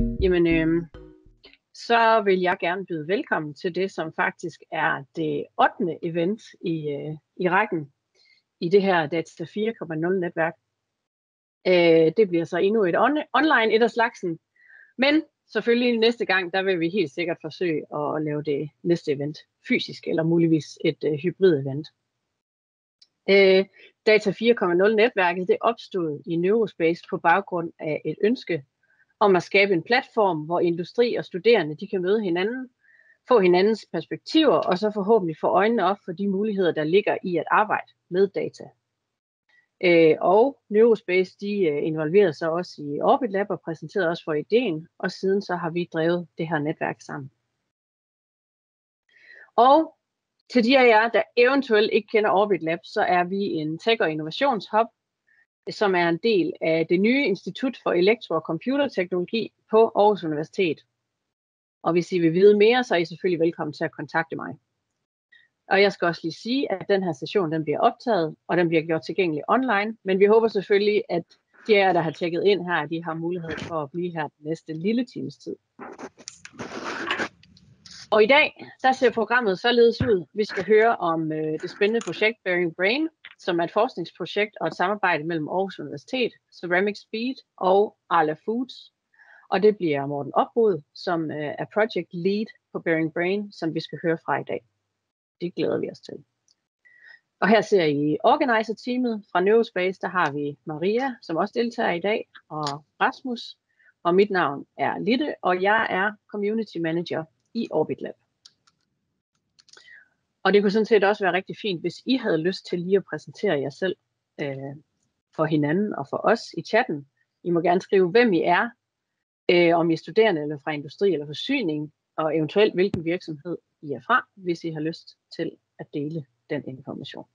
Jamen, så vil jeg gerne byde velkommen til det, som faktisk er det 8. event i rækken i det her Data 4.0-netværk. Det bliver så endnu et online et af slagsen, men selvfølgelig næste gang, der vil vi helt sikkert forsøge at lave det næste event fysisk, eller muligvis et hybrid-event. Data 4.0-netværket det opstod i Neurospace på baggrund af et ønske om at skabe en platform, hvor industri og studerende de kan møde hinanden, få hinandens perspektiver, og så forhåbentlig få øjnene op for de muligheder, der ligger i at arbejde med data. Og Neurospace de involverede sig også i Orbit Lab og præsenterede os for ideen, og siden så har vi drevet det her netværk sammen. Og til de af jer, der eventuelt ikke kender Orbit Lab, så er vi en tech- og innovationshub, som er en del af det nye Institut for Elektro- og Computerteknologi på Aarhus Universitet. Og hvis I vil vide mere, så er I selvfølgelig velkommen til at kontakte mig. Og jeg skal også lige sige, at den her session den bliver optaget, og den bliver gjort tilgængelig online. Men vi håber selvfølgelig, at de af jer, der har tjekket ind her, de har mulighed for at blive her den næste lille times tid. Og i dag, der ser programmet således ud. Vi skal høre om det spændende projekt Bearing Brain, som er et forskningsprojekt og et samarbejde mellem Aarhus Universitet, Ceramic Speed og Arla Foods. Og det bliver Morten Oprud, som er project lead på Bearing Brain, som vi skal høre fra i dag. Det glæder vi os til. Og her ser I organizer-teamet fra Neurospace. Der har vi Maria, som også deltager i dag, og Rasmus. Og mit navn er Litte, og jeg er community manager i Orbit Lab. Og det kunne sådan set også være rigtig fint, hvis I havde lyst til lige at præsentere jer selv for hinanden og for os i chatten. I må gerne skrive, hvem I er, om I er studerende eller fra industri eller forsyning, og eventuelt hvilken virksomhed I er fra, hvis I har lyst til at dele den information.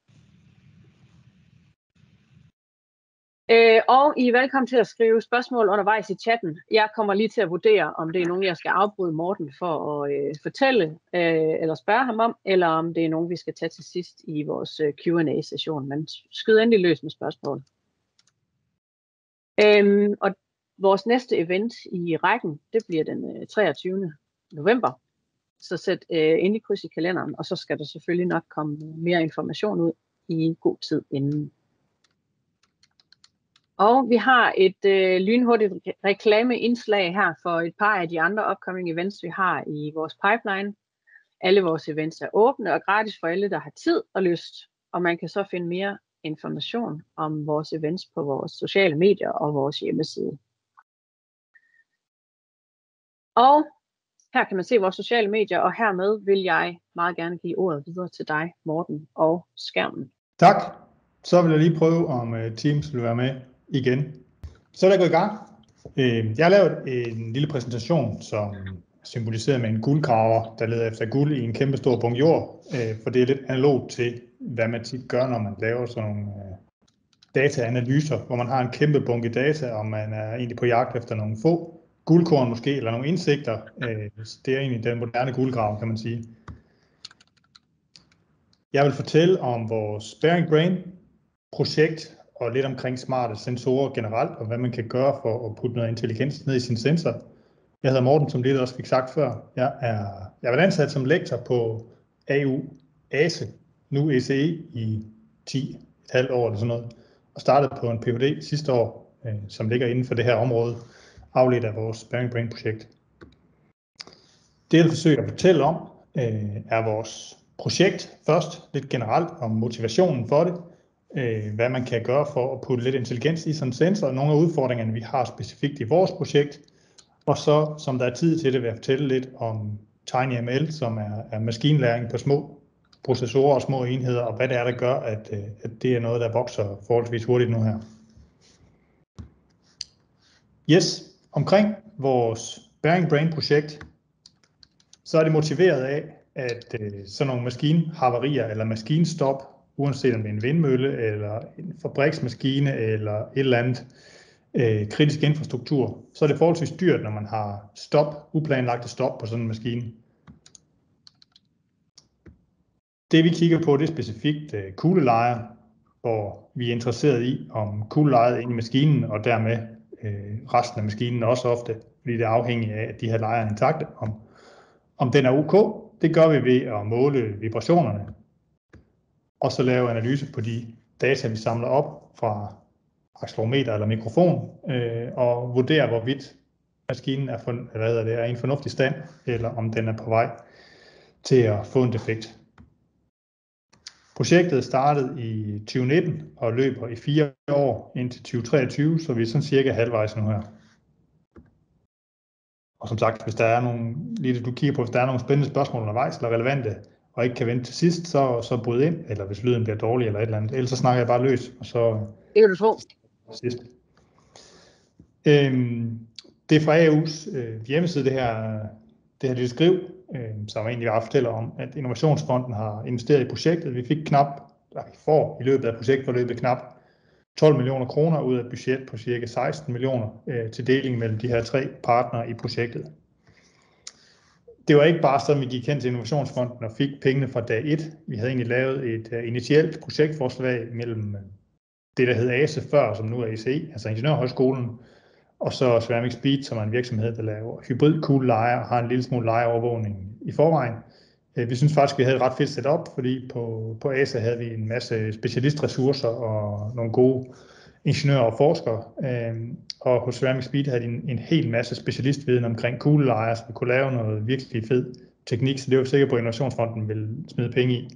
Og I er velkommen til at skrive spørgsmål undervejs i chatten. Jeg kommer lige til at vurdere, om det er nogen, jeg skal afbryde Morten for at fortælle eller spørge ham om, eller om det er nogen, vi skal tage til sidst i vores Q&A-session. Men skyd endelig løs med spørgsmål. Og vores næste event i rækken, det bliver den 23. november. Så sæt endelig kryds i kalenderen, og så skal der selvfølgelig nok komme mere information ud i god tid inden. Og vi har et lynhurtigt reklameindslag her for et par af de andre upcoming events, vi har i vores pipeline. Alle vores events er åbne og gratis for alle, der har tid og lyst. Og man kan så finde mere information om vores events på vores sociale medier og vores hjemmeside. Og her kan man se vores sociale medier, og hermed vil jeg meget gerne give ordet videre til dig, Morten, og skærmen. Tak. Så vil jeg lige prøve, om Teams vil være med igen. Så er der gået i gang. Jeg har lavet en lille præsentation, som symboliserer med en guldgraver, der leder efter guld i en kæmpe stor bunke jord, for det er lidt analogt til, hvad man tit gør, når man laver sådan nogle dataanalyser, hvor man har en kæmpe bunke data, og man er egentlig på jagt efter nogle få guldkorn måske, eller nogle indsigter. Det er egentlig den moderne guldgrav, kan man sige. Jeg vil fortælle om vores Bearing Brain projekt, og lidt omkring smarte sensorer generelt, og hvad man kan gøre for at putte noget intelligens ned i sin sensor. Jeg hedder Morten, som Litte også fik sagt før. Jeg har været ansat som lektor på AU ASE, nu ECE, i 10,5 år eller sådan noget, og startede på en Ph.D. sidste år, som ligger inden for det her område, afledt af vores Bearing Brain projekt. Det, jeg forsøger at fortælle om, er vores projekt først, lidt generelt om motivationen for det, hvad man kan gøre for at putte lidt intelligens i sådan en sensor, og nogle af udfordringerne, vi har specifikt i vores projekt. Og så, som der er tid til det, vil jeg fortælle lidt om TinyML, som er maskinlæring på små processorer og små enheder, og hvad det er, der gør, at det er noget, der vokser forholdsvis hurtigt nu her. Yes, omkring vores Bearing Brain projekt, så er det motiveret af, at sådan nogle maskinhavarier eller maskinstop, uanset om det er en vindmølle eller en fabriksmaskine eller et eller andet kritisk infrastruktur, så er det forholdsvis dyrt, når man har uplanlagte stop på sådan en maskine. Det vi kigger på, det er specifikt kuglelejer, hvor vi er interesseret i, om kuglelejet inde i maskinen og dermed resten af maskinen også ofte, fordi det er afhængigt af, at de her lejer er intakte, om den er ok. Det gør vi ved at måle vibrationerne, og så lave analyse på de data, vi samler op fra accelerometer eller mikrofon, og vurdere, hvorvidt maskinen er i en fornuftig stand, eller om den er på vej til at få en defekt. Projektet startede i 2019 og løber i 4 år indtil 2023, så vi er sådan cirka halvvejs nu her. Og som sagt, hvis der er nogle spændende spørgsmål undervejs eller relevante, og ikke kan vente til sidst, så bryd ind, eller hvis lyden bliver dårlig eller et eller andet. Ellers så snakker jeg bare løs, og så... Det kan du tro. Sidst. Det er fra AU's hjemmeside, det her lille skriv, som egentlig fortæller om, at Innovationsfonden har investeret i projektet. Vi får i løbet af projektforløbet knap 12 millioner kroner ud af et budget på cirka 16 millioner til deling mellem de her 3 partnere i projektet. Det var ikke bare sådan, vi gik hen til Innovationsfonden og fik pengene fra dag 1. Vi havde egentlig lavet et initielt projektforslag mellem det, der hed ASE før, som nu er ECE, altså Ingeniørhøjskolen, og så Ceramic Speed, som er en virksomhed, der laver hybrid-kuglelejer og har en lille smule lejeovervågning i forvejen. Vi synes faktisk, vi havde et ret fedt setup, fordi på ASE havde vi en masse specialistressourcer og nogle gode ingeniører og forskere. Og hos Ceramic Speed havde de en hel masse specialistviden omkring kuglelejer, så vi kunne lave noget virkelig fed teknik, så det var sikkert på, at Innovationsfonden ville smide penge i.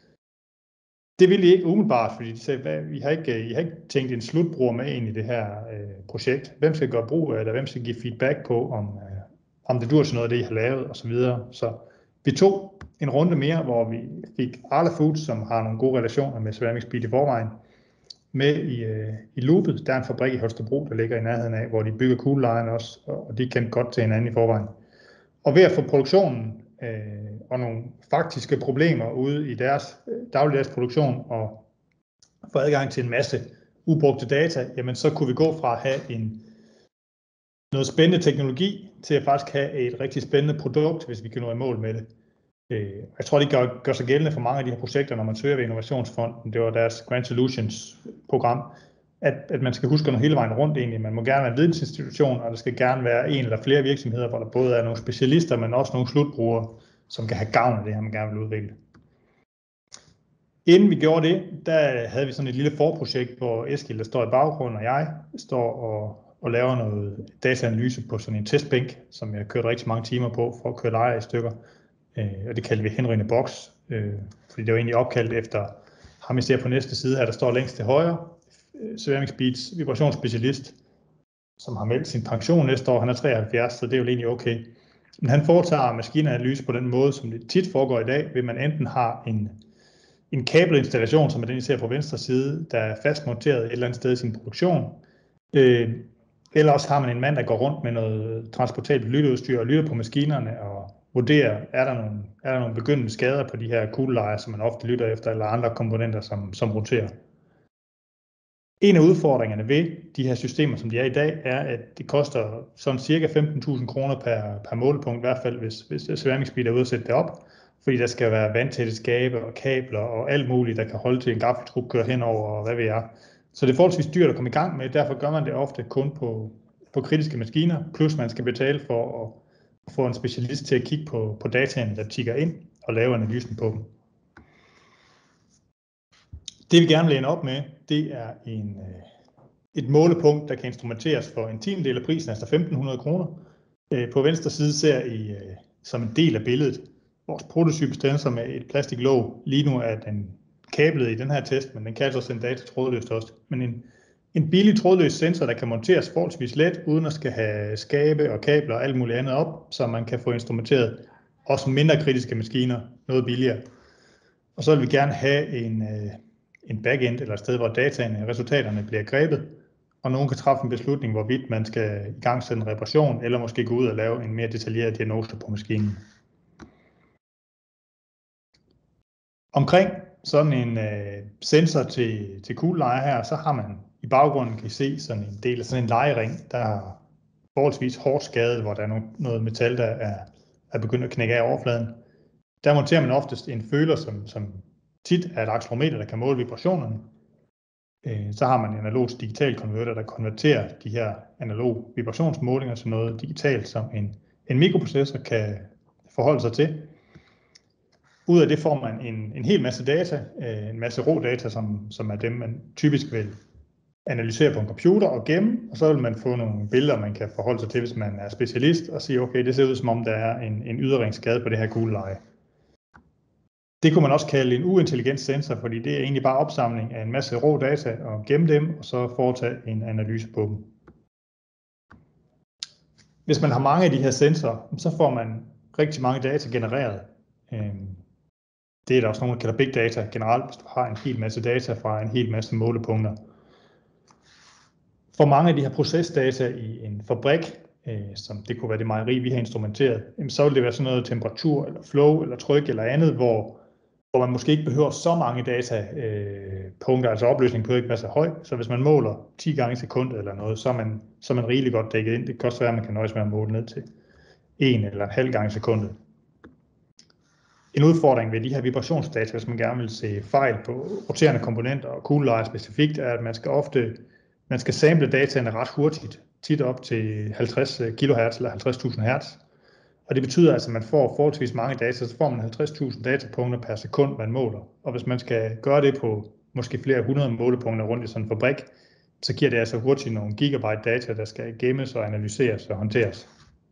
Det ville de ikke umiddelbart, fordi de sagde, I har ikke tænkt en slutbruger med ind i det her projekt. Hvem skal gøre brug af det, hvem skal give feedback på, om det dur til noget af det, I har lavet osv. Så vi tog en runde mere, hvor vi fik Arla Foods, som har nogle gode relationer med Ceramic Speed i forvejen, med i loopet. Der er en fabrik i Holstebro, der ligger i nærheden af, hvor de bygger kuglelejerne også, og de kendte godt til hinanden i forvejen. Og ved at få produktionen og nogle faktiske problemer ude i deres dagligdags produktion og få adgang til en masse ubrugte data, jamen så kunne vi gå fra at have noget spændende teknologi til at faktisk have et rigtig spændende produkt, hvis vi kan nå i mål med det. Jeg tror, det gør sig gældende for mange af de her projekter, når man søger ved Innovationsfonden. Det var deres Grand Solutions program, at man skal huske at nå hele vejen rundt egentlig. Man må gerne være en vidensinstitution, og der skal gerne være en eller flere virksomheder, hvor der både er nogle specialister, men også nogle slutbrugere, som kan have gavn af det her, man gerne vil udvikle. Inden vi gjorde det, der havde vi sådan et lille forprojekt, hvor Eskild, der står i baggrunden, og jeg står og laver noget dataanalyse på sådan en testbænk, som jeg har kørt rigtig mange timer på for at køre lejer i stykker. Og det kaldte vi Henry in a Box, fordi det var egentlig opkaldt efter ham, I ser på næste side her, der står længst til højre. Ceramic Speeds vibrationsspecialist, som har meldt sin pension næste år. Han er 73, så det er jo egentlig okay. Men han foretager maskinanalyse på den måde, som det tit foregår i dag, ved man enten har en kabelinstallation, som er den, I ser på venstre side, der er fast monteret et eller andet sted i sin produktion. Eller også har man en mand, der går rundt med noget transportabelt lytteudstyr og lytter på maskinerne og vurderer, er der nogle begyndende skader på de her kuglelejer, som man ofte lytter efter, eller andre komponenter, som roterer. En af udfordringerne ved de her systemer, som de er i dag, er, at det koster sådan cirka 15.000 kroner per målepunkt, i hvert fald hvis Ceramic Speed er ude at sætte det op, fordi der skal være vandtætte skabe og kabler og alt muligt, der kan holde til en gaffeltruck kører henover, og hvad ved jeg. Så det er forholdsvis dyrt at komme i gang med, derfor gør man det ofte kun på kritiske maskiner, plus man skal betale for at få en specialist til at kigge på dataen, der tikker ind og lave analysen på dem. Det vi gerne vil ende op med, det er et målepunkt, der kan instrumenteres for en tiendedel af prisen, altså 1.500 kroner. På venstre side ser I som en del af billedet vores prototype-sensor med et plastiklåg. Lige nu er den kablet i den her test, men den kan altså sende data trådløst også. Men en billig trådløs sensor, der kan monteres forholdsvis let, uden at skal have skabe og kabler og alt muligt andet op, så man kan få instrumenteret også mindre kritiske maskiner noget billigere. Og så vil vi gerne have en backend eller et sted, hvor resultaterne bliver grebet, og nogen kan træffe en beslutning, hvorvidt man skal i gang sætte en reparation, eller måske gå ud og lave en mere detaljeret diagnose på maskinen. Omkring sådan en sensor til kuglelejer her, så har man i baggrunden, kan I se, sådan en del af sådan en lejering, der er forholdsvis hårdt skadet, hvor der er noget metal, der er begyndt at knække af overfladen. Der monterer man oftest en føler, som tit er et accelerometer, der kan måle vibrationerne. Så har man en analog til digital konverter, der konverterer de her analog vibrationsmålinger til noget digitalt, som en mikroprocessor kan forholde sig til. Ud af det får man en hel masse data, en masse rå data, som er dem, man typisk vil analysere på en computer og gemme, og så vil man få nogle billeder, man kan forholde sig til, hvis man er specialist, og sige, okay, det ser ud som om, der er en yderringsskade på det her gule leje. Det kunne man også kalde en uintelligent sensor, fordi det er egentlig bare opsamling af en masse rå data og gemme dem, og så foretage en analyse på dem. Hvis man har mange af de her sensorer, så får man rigtig mange data genereret. Det er der også nogen, der kalder big data generelt, hvis du har en hel masse data fra en hel masse målepunkter. For mange af de her procesdata i en fabrik, som det kunne være det mejeri, vi har instrumenteret, så vil det være sådan noget temperatur, eller flow, eller tryk, eller andet, hvor man måske ikke behøver så mange datapunkter, altså opløsningen behøver ikke være så høj, så hvis man måler 10 gange i sekundet eller noget, så er man rigeligt godt dækket ind. Det kan også være, at man kan nøjes med at måle ned til 1 eller en halv gang i sekundet. En udfordring ved de her vibrationsdata, hvis man gerne vil se fejl på roterende komponenter og kuglelejer specifikt, er, at man skal sample dataene ret hurtigt, tit op til 50 kHz eller 50.000 Hz. Og det betyder altså, at man får forholdsvis mange data, så får man 50.000 datapunkter per sekund, man måler. Og hvis man skal gøre det på måske flere 100 målepunkter rundt i sådan en fabrik, så giver det altså hurtigt nogle gigabyte data, der skal gemmes og analyseres og håndteres.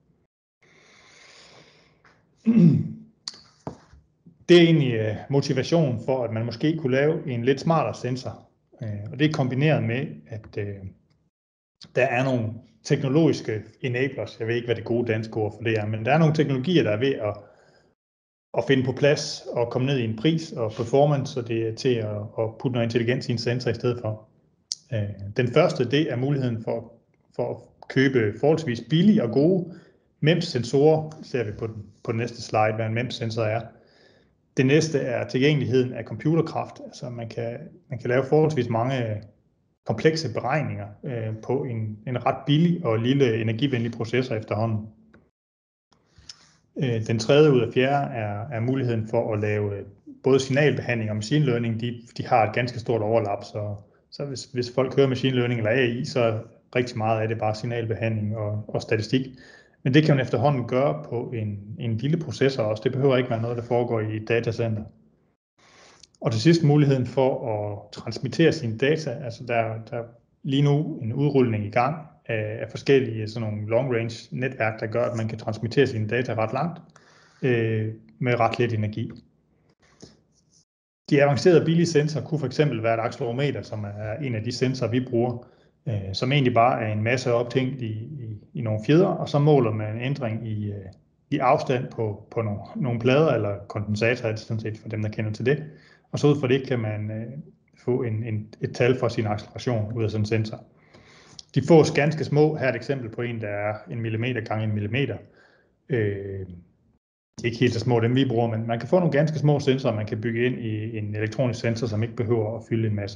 Det er egentlig motivation for, at man måske kunne lave en lidt smartere sensor. Og det er kombineret med, at der er nogle teknologiske enablers. Jeg ved ikke, hvad det gode danske ord for det er, men der er nogle teknologier, der er ved at finde på plads og komme ned i en pris og performance, så det er til at putte noget intelligens i en sensor i stedet for. Den første, det er muligheden for at købe forholdsvis billige og gode MEMS-sensorer. Ser vi på den næste slide, hvad en MEMS-sensor er. Det næste er tilgængeligheden af computerkraft. Altså man kan lave forholdsvis mange komplekse beregninger på en ret billig og lille energivenlig processor efterhånden. Den tredje ud af fjerde er muligheden for at lave både signalbehandling og machine learning. De har et ganske stort overlap, så hvis folk hører machine learning eller AI, så er rigtig meget af det bare signalbehandling og statistik. Men det kan man efterhånden gøre på en lille processor også. Det behøver ikke være noget, der foregår i et datacenter. Og til sidst muligheden for at transmittere sine data. Altså der er lige nu en udrulning i gang af forskellige sådan nogle long range netværk, der gør, at man kan transmittere sine data ret langt med ret lidt energi. De avancerede billige sensorer kunne f.eks. være et accelerometer, som er en af de sensorer, vi bruger, som egentlig bare er en masse ophængt i nogle fjeder, og så måler man en ændring i afstand på nogle plader eller kondensatorer, sådan set for dem, der kender til det. Og så ud fra det kan man få et tal for sin acceleration ud af sådan en sensor. De fås ganske små. Her er et eksempel på en, der er 1 millimeter gange 1 millimeter. De er ikke helt så små, dem vi bruger, men man kan få nogle ganske små sensorer, man kan bygge ind i en elektronisk sensor, som ikke behøver at fylde en masse.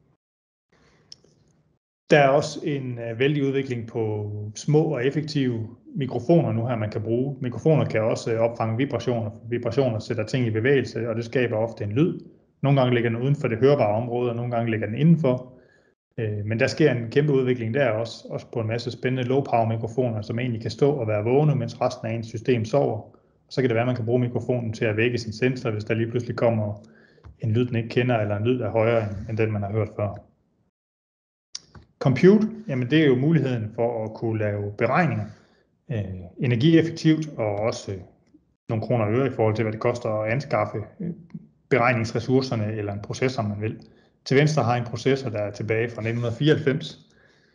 Der er også en vældig udvikling på små og effektive mikrofoner nu her, man kan bruge. Mikrofoner kan også opfange vibrationer. Vibrationer sætter ting i bevægelse, og det skaber ofte en lyd. Nogle gange ligger den uden for det hørbare område, og nogle gange ligger den indenfor. Men der sker en kæmpe udvikling der også på en masse spændende low-power mikrofoner, som egentlig kan stå og være vågne, mens resten af ens system sover. Så kan det være, at man kan bruge mikrofonen til at vække sin sensor, hvis der lige pludselig kommer en lyd, den ikke kender, eller en lyd, der er højere end den, man har hørt før. Compute, jamen det er jo muligheden for at kunne lave beregninger energieffektivt, og også nogle kroner og øre i forhold til, hvad det koster at anskaffe beregningsressourcerne eller en processor, man vil. Til venstre har en processor, der er tilbage fra 1994.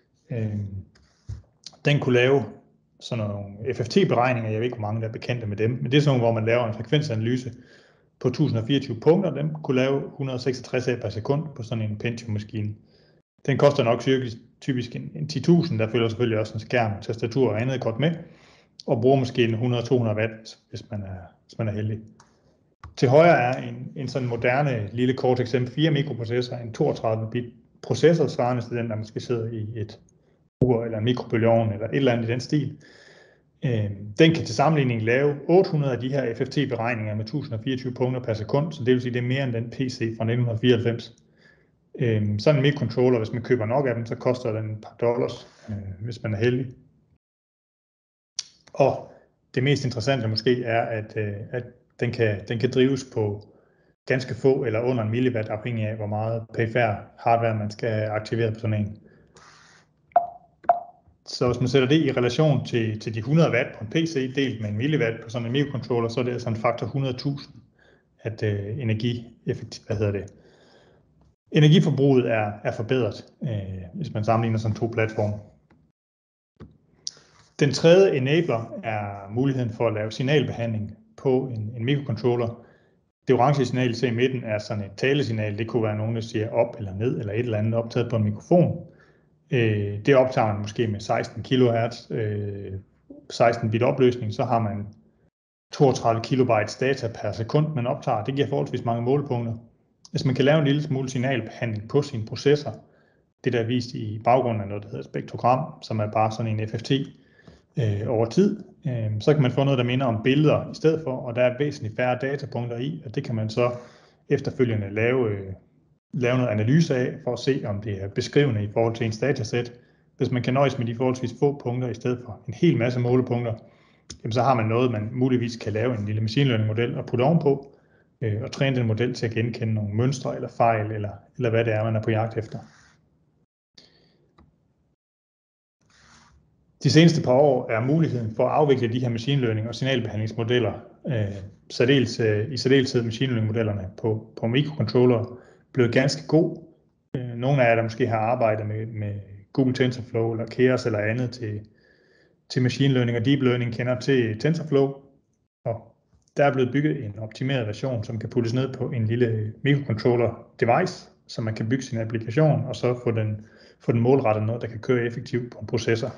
Den kunne lave sådan nogle FFT-beregninger, jeg ved ikke, hvor mange der er bekendte med dem, men det er sådan nogle, hvor man laver en frekvensanalyse på 1024 punkter. Den kunne lave 166 af per sekund på sådan en Pentium-maskine. Den koster nok typisk en 10.000, der følger selvfølgelig også en skærm, tastatur og andet godt med, og bruger måske en 100-200 watt, hvis man er heldig. Til højre er en sådan moderne lille Cortex M4 mikroprocessor, en 32-bit processor, svarende til den, der måske sidder i et ur eller en mikrobølgeovn eller et eller andet i den stil. Den kan til sammenligning lave 800 af de her FFT-beregninger med 1024 punkter per sekund, så det vil sige, det er mere end den PC fra 1994. Sådan en mikrocontroller, hvis man køber nok af dem, så koster den et par dollars, hvis man er heldig. Og det mest interessante måske er, at den kan drives på ganske få eller under 1 milliwatt, afhængig af hvor meget perifær hardware man skal aktivere på sådan en. Så hvis man sætter det i relation til de 100 watt på en PC delt med 1 milliwatt på sådan en mikrocontroller, så er det altså en faktor 100.000, at energiforbruget er forbedret, hvis man sammenligner sådan 2 platforme. Den tredje enabler er muligheden for at lave signalbehandling på en mikrocontroller. Det orange signal, I ser i midten, er sådan et talesignal. Det kunne være nogen, der siger op eller ned, eller et eller andet optaget på en mikrofon. Det optager man måske med 16 kHz, 16 bit opløsning, så har man 32 kilobytes data per sekund, man optager. Det giver forholdsvis mange målepunkter. Hvis man kan lave en lille smule signalbehandling på sin processor, det der er vist i baggrunden af noget, der hedder spektrogram, som er bare sådan en FFT over tid, så kan man få noget, der minder om billeder i stedet for, og der er væsentligt færre datapunkter i, og det kan man så efterfølgende lave noget analyse af, for at se, om det er beskrivende i forhold til ens datasæt. Hvis man kan nøjes med de forholdsvis få punkter i stedet for en hel masse målepunkter, jamen så har man noget, man muligvis kan lave en lille machine learning model og putte ovenpå, og træne den model til at genkende nogle mønstre eller fejl, eller hvad det er, man er på jagt efter. De seneste par år er muligheden for at afvikle de her machine learning og signalbehandlingsmodeller, i særdeleshed machine learning modellerne på mikrocontroller, blevet ganske god. Nogle af jer, der måske har arbejdet med Google TensorFlow eller Keras eller andet til machine learning og deep learning, kender til TensorFlow. Og der er blevet bygget en optimeret version, som kan puttes ned på en lille mikrocontroller device, så man kan bygge sin applikation og så få den målrettet noget, der kan køre effektivt på en processor.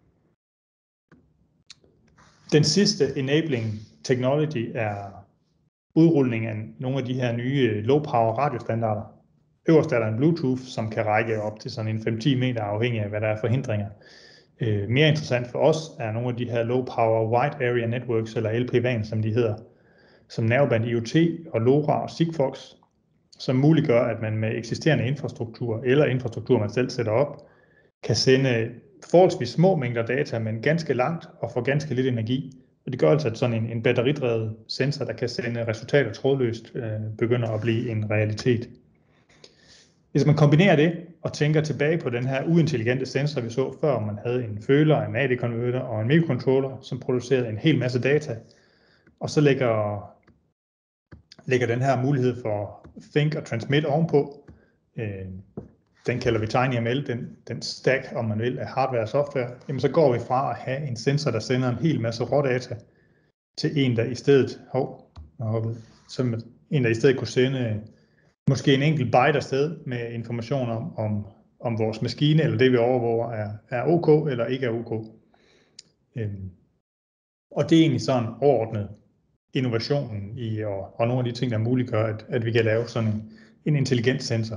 Den sidste enabling technology er udrulning af nogle af de her nye low power radiostandarder. Øverst er der en Bluetooth, som kan række op til sådan en 5-10 meter, afhængig af hvad der er forhindringer. Mere interessant for os er nogle af de her low power wide area networks, eller LPWAN, som de hedder, som Narrowband IoT og LoRa og Sigfox, som muliggør, at man med eksisterende infrastruktur eller infrastruktur, man selv sætter op, kan sende forholdsvis små mængder data, men ganske langt og for ganske lidt energi. Og det gør altså, at sådan en batteridrevet sensor, der kan sende resultater trådløst, begynder at blive en realitet. Hvis man kombinerer det og tænker tilbage på den her uintelligente sensor, vi så før, man havde en føler, en AD-konverter og en mikrocontroller, som producerede en hel masse data, og så lægger den her mulighed for think og transmit ovenpå. Den kalder vi TinyML, den stack, om man vil, af hardware og software. Jamen, så går vi fra at have en sensor, der sender en hel masse rådata, til en, der i stedet, kunne sende måske en enkelt byte afsted med information om vores maskine, eller det vi overvåger er OK eller ikke er OK. Og det er egentlig sådan overordnet innovationen i, og nogle af de ting, der muliggør, at vi kan lave sådan en intelligent sensor.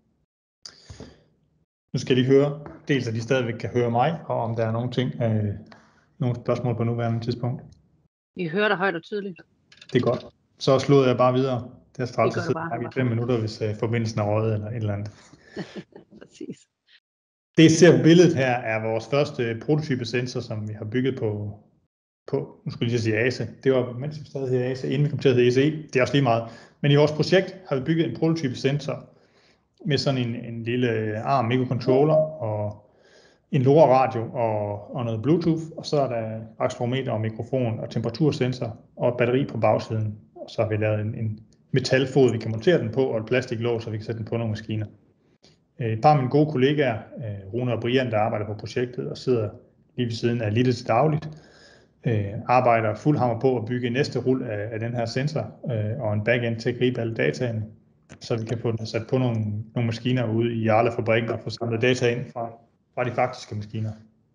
Nu skal I høre, dels at de stadigvæk kan høre mig, og om der er nogle spørgsmål på nuværende tidspunkt. Vi hører dig højt og tydeligt. Det er godt. Så slår jeg bare videre. Det er straks, så vi 5 minutter, hvis forbindelsen er røget eller et eller andet. Præcis. Det I ser på billedet her er vores første prototype sensor, som vi har bygget på nu skulle jeg sige ASE. Det var, mens vi stadig hed ASE, inden vi kom til at hedde ECE. Det er også lige meget. Men i vores projekt har vi bygget en prototype sensor med sådan en lille ARM mikrocontroller og en LoRa-radio og noget Bluetooth. Og så er der accelerometer og mikrofon og temperatursensor og et batteri på bagsiden. Og så har vi lavet en metalfod, vi kan montere den på, og et plastiklåg, så vi kan sætte den på nogle maskiner. Et par af mine gode kollegaer, Rune og Brian, der arbejder på projektet og sidder lige ved siden af Litte til dagligt, arbejder fuld hammer på at bygge næste rul af den her sensor og en backend til at gribe alle dataene, så vi kan få den sat på nogle maskiner ude i Arla-fabrikken og få samlet data ind fra de faktiske maskiner.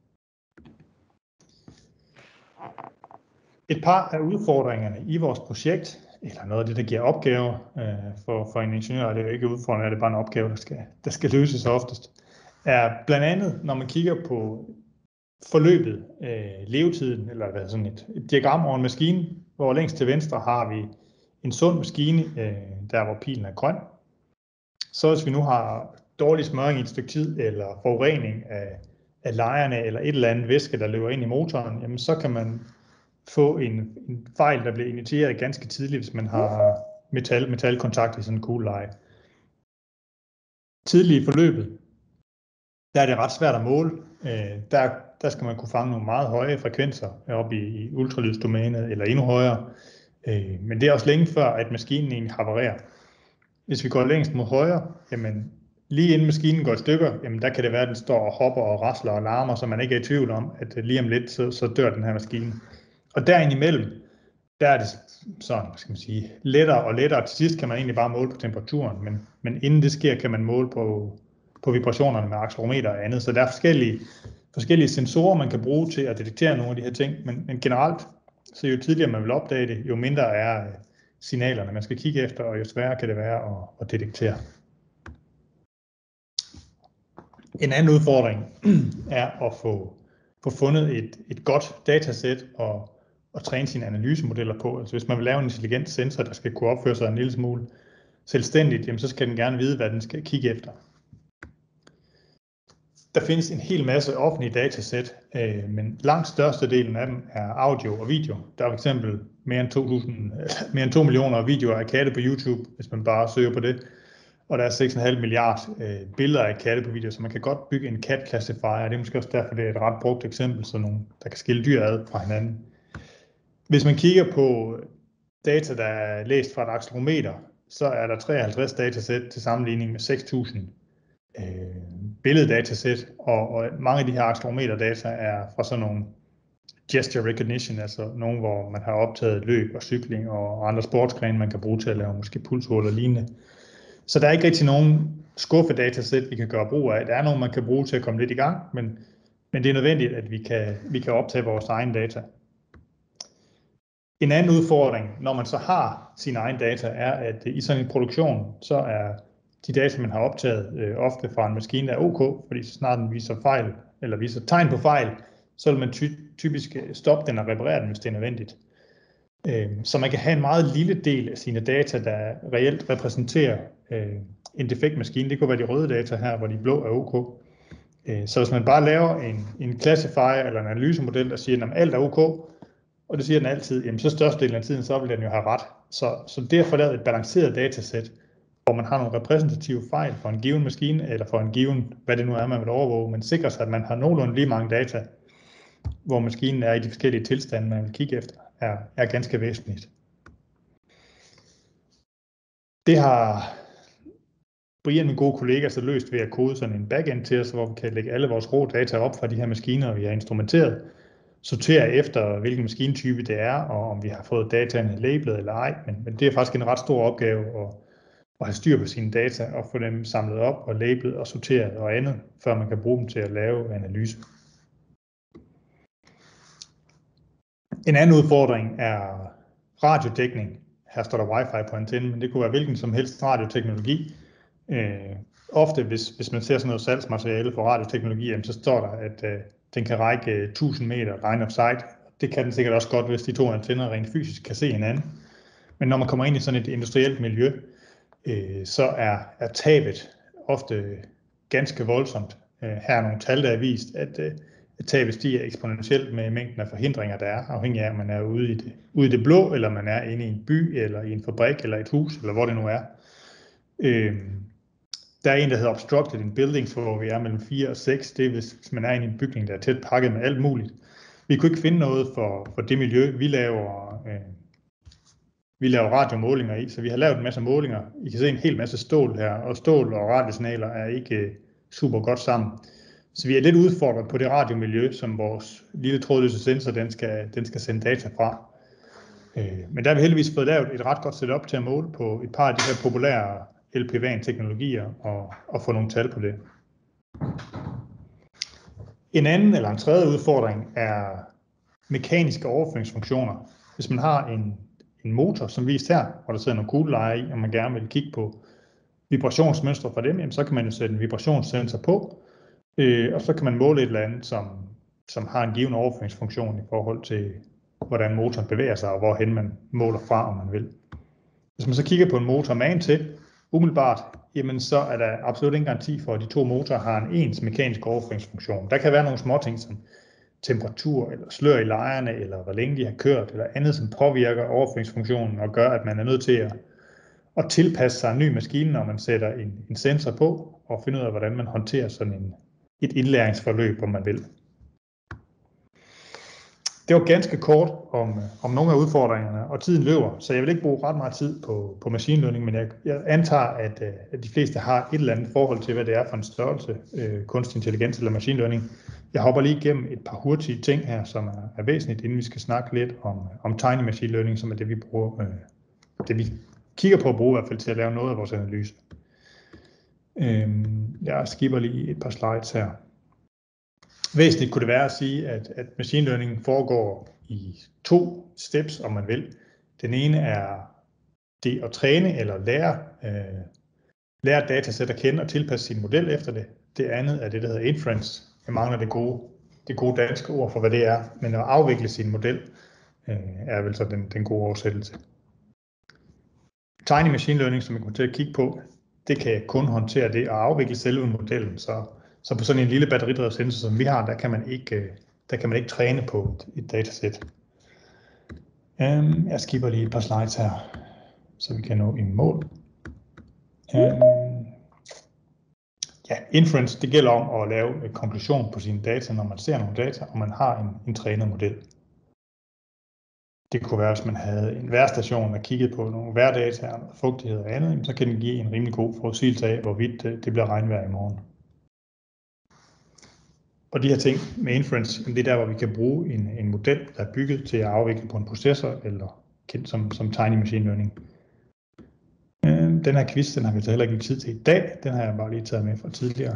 Et par af udfordringerne i vores projekt, eller noget af det, der giver opgaver for en ingeniør, det er jo ikke udfordringer, det er bare en opgave, der skal løses oftest, er blandt andet, når man kigger på forløbet, levetiden, eller sådan et diagram over en maskine, hvor længst til venstre har vi en sund maskine, der hvor pilen er grøn. Så hvis vi nu har dårlig smøring i et stykke tid, eller forurening af lejerne, eller et eller andet væske, der løber ind i motoren, jamen så kan man få en fejl, der bliver initieret ganske tidligt, hvis man har metalkontakt i sådan en kugleleje. Tidligt i forløbet, der er det ret svært at måle. Der skal man kunne fange nogle meget høje frekvenser oppe i ultralydsdomænet, eller endnu højere. Men det er også længe før, at maskinen egentlig havarerer. Hvis vi går længst mod højre, jamen lige inden maskinen går i stykker, jamen der kan det være, at den står og hopper og rasler og larmer, så man ikke er i tvivl om, at lige om lidt, så dør den her maskine. Og derindimellem, der er det sådan, skal man sige, lettere og lettere. Til sidst kan man egentlig bare måle på temperaturen, men inden det sker, kan man måle på vibrationerne med accelerometer og andet. Så der er forskellige sensorer, man kan bruge til at detektere nogle af de her ting, men generelt, så jo tidligere man vil opdage det, jo mindre er signalerne, man skal kigge efter, og jo sværere kan det være at detektere. En anden udfordring er at få fundet et godt datasæt og træne sine analysemodeller på. Altså hvis man vil lave en intelligent sensor, der skal kunne opføre sig en lille smule selvstændigt, jamen så skal den gerne vide, hvad den skal kigge efter. Der findes en hel masse offentlige datasæt, men langt størstedelen af dem er audio og video. Der er for eksempel mere end 2 millioner videoer af katte på YouTube, hvis man bare søger på det. Og der er 6,5 milliarder billeder af katte på video, så man kan godt bygge en cat classifier. Det er måske også derfor, det er et ret brugt eksempel, så nogen, der kan skille dyr ad fra hinanden. Hvis man kigger på data, der er læst fra et accelerometer, så er der 53 datasæt til sammenligning med 6.000 billeddataset, og mange af de her accelerometerdata er fra sådan nogle gesture recognition, altså nogle, hvor man har optaget løb og cykling og andre sportsgrene, man kan bruge til at lave måske pulsmål og lignende. Så der er ikke rigtig nogen skuffedatasæt, vi kan gøre brug af. Der er nogle, man kan bruge til at komme lidt i gang, men det er nødvendigt, at vi kan optage vores egen data. En anden udfordring, når man så har sine egne data, er, at i sådan en produktion, så er de data, man har optaget, ofte fra en maskine, der er OK, fordi så snart den viser fejl, eller viser tegn på fejl, så vil man typisk stoppe den og reparere den, hvis det er nødvendigt. Så man kan have en meget lille del af sine data, der reelt repræsenterer en defekt maskine. Det kunne være de røde data her, hvor de blå er OK. Så hvis man bare laver en classifier eller en analysemodel, der siger, at alt er OK, og det siger den altid, jamen så størstedelen af tiden, så vil den jo have ret. Så det at få lavet et balanceret datasæt, hvor man har nogle repræsentative fejl for en given maskine, eller for en given, hvad det nu er, man vil overvåge, men sikrer sig, at man har nogenlunde lige mange data, hvor maskinen er i de forskellige tilstande, man vil kigge efter, er ganske væsentligt. Det har Brian, min gode kollega, så løst ved at kode sådan en backend til os, hvor vi kan lægge alle vores rå data op fra de her maskiner, vi har instrumenteret, sortere efter, hvilken maskinetype det er, og om vi har fået dataene labelet eller ej, men det er faktisk en ret stor opgave at have styr på sine data og få dem samlet op og labelet og sorteret og andet, før man kan bruge dem til at lave analyse. En anden udfordring er radiodækning. Her står der wifi på antennen, men det kunne være hvilken som helst radioteknologi. Ofte, hvis man ser sådan noget salgsmateriale for radioteknologi, så står der, at den kan række 1000 meter line of sight. Det kan den sikkert også godt, hvis de to antenner rent fysisk kan se hinanden. Men når man kommer ind i sådan et industrielt miljø, så er tabet ofte ganske voldsomt. Her er nogle tal, der er vist, at tabet stiger eksponentielt med mængden af forhindringer, der er, afhængig af, om man er ude i det blå, eller man er inde i en by, eller i en fabrik, eller et hus, eller hvor det nu er. Der er en, der hedder obstructed in buildings, hvor vi er mellem 4 og 6. Det er, hvis man er inde i en bygning, der er tæt pakket med alt muligt. Vi kunne ikke finde noget for det miljø, vi laver radiomålinger i, så vi har lavet en masse målinger. I kan se en hel masse stål her, og stål og radiosignaler er ikke super godt sammen. Så vi er lidt udfordret på det radiomiljø, som vores lille trådløse sensor, den skal sende data fra. Men der har vi heldigvis fået lavet et ret godt setup til at måle på et par af de her populære LPWAN-teknologier og få nogle tal på det. En anden eller en tredje udfordring er mekaniske overføringsfunktioner. Hvis man har en motor, som vist her, hvor der sidder nogle kuglelejer i, og man gerne vil kigge på vibrationsmønstre fra dem, jamen, så kan man jo sætte en vibrationssensor på, og så kan man måle et eller andet, som har en given overføringsfunktion i forhold til, hvordan motoren bevæger sig, og hvorhen man måler fra, om man vil. Hvis man så kigger på en motor magen til, umiddelbart, jamen så er der absolut ingen garanti for, at de to motorer har en ens mekanisk overføringsfunktion. Der kan være nogle småting som temperatur, eller slør i lejrene, eller hvor længe de har kørt, eller andet, som påvirker overføringsfunktionen og gør, at man er nødt til at tilpasse sig en ny maskine, når man sætter en sensor på, og finde ud af, hvordan man håndterer sådan et indlæringsforløb, om man vil. Det var ganske kort om nogle af udfordringerne, og tiden løber, så jeg vil ikke bruge ret meget tid på machine learning, men jeg antager, at de fleste har et eller andet forhold til, hvad det er for en størrelse, kunstig intelligens eller machine learning. Jeg hopper lige igennem et par hurtige ting her, som er væsentligt, inden vi skal snakke lidt om tiny machine learning, som er det, vi bruger, det vi kigger på at bruge i hvert fald til at lave noget af vores analyse. Jeg skipper lige et par slides her. Væsentligt kunne det være at sige, at machine learning foregår i 2 steps, om man vil. Den ene er det at træne eller lære datasæt at kende og tilpasse sin model efter det. Det andet er det, der hedder inference. Jeg mangler det gode danske ord for, hvad det er, men at afvikle sin model er vel så den gode oversættelse. Tiny machine learning, som jeg kommer til at kigge på, det kan kun håndtere det og afvikle selve modellen. Så på sådan en lille batteridrevet sensor, som vi har, der kan man ikke træne på et datasæt. Jeg skipper lige et par slides her, så vi kan nå i mål. Inference, det gælder om at lave en konklusion på sine data, når man ser nogle data, og man har en trænet model. Det kunne være, hvis man havde en vejrstation, der kiggede på nogle vejrdata, fugtighed og andet, så kan den give en rimelig god forudsigelse af, hvorvidt det bliver regnvejr i morgen. Og de her ting med inference, det er der, hvor vi kan bruge en model, der er bygget til at afvikle på en processor, eller kendt som tiny machine learning. Den her quiz, den har vi så heller ikke tid til i dag. Den har jeg bare lige taget med fra tidligere.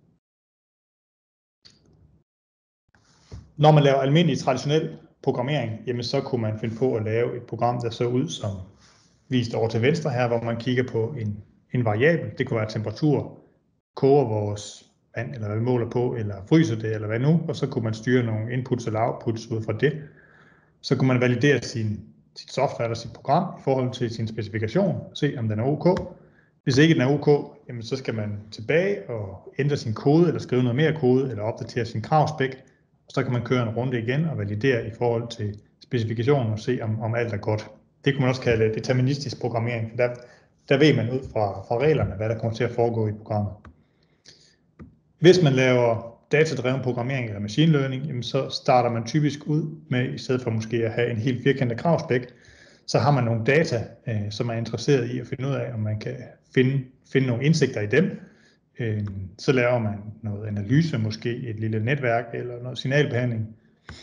Når man laver almindelig traditionel programmering, jamen så kunne man finde på at lave et program, der så ud som vist over til venstre her, hvor man kigger på en variabel. Det kunne være temperatur, koger vores vand, eller hvad vi måler på, eller fryser det, eller hvad nu, og så kunne man styre nogle inputs eller outputs ud fra det. Så kunne man validere sit software eller sit program i forhold til sin specifikation, se om den er OK. Hvis ikke den er OK, jamen så skal man tilbage og ændre sin kode, eller skrive noget mere kode, eller opdatere sin kravspæk. Så kan man køre en runde igen og validere i forhold til specifikationen og se, om alt er godt. Det kunne man også kalde deterministisk programmering, for der ved man ud fra reglerne, hvad der kommer til at foregå i programmet. Hvis man laver datadreven programmering eller machine learning, jamen så starter man typisk ud med, i stedet for måske at have en helt firkantet kravspæk, så har man nogle data, som er interesseret i at finde ud af, om man kan finde nogle indsigter i dem. Så laver man noget analyse, måske et lille netværk eller noget signalbehandling.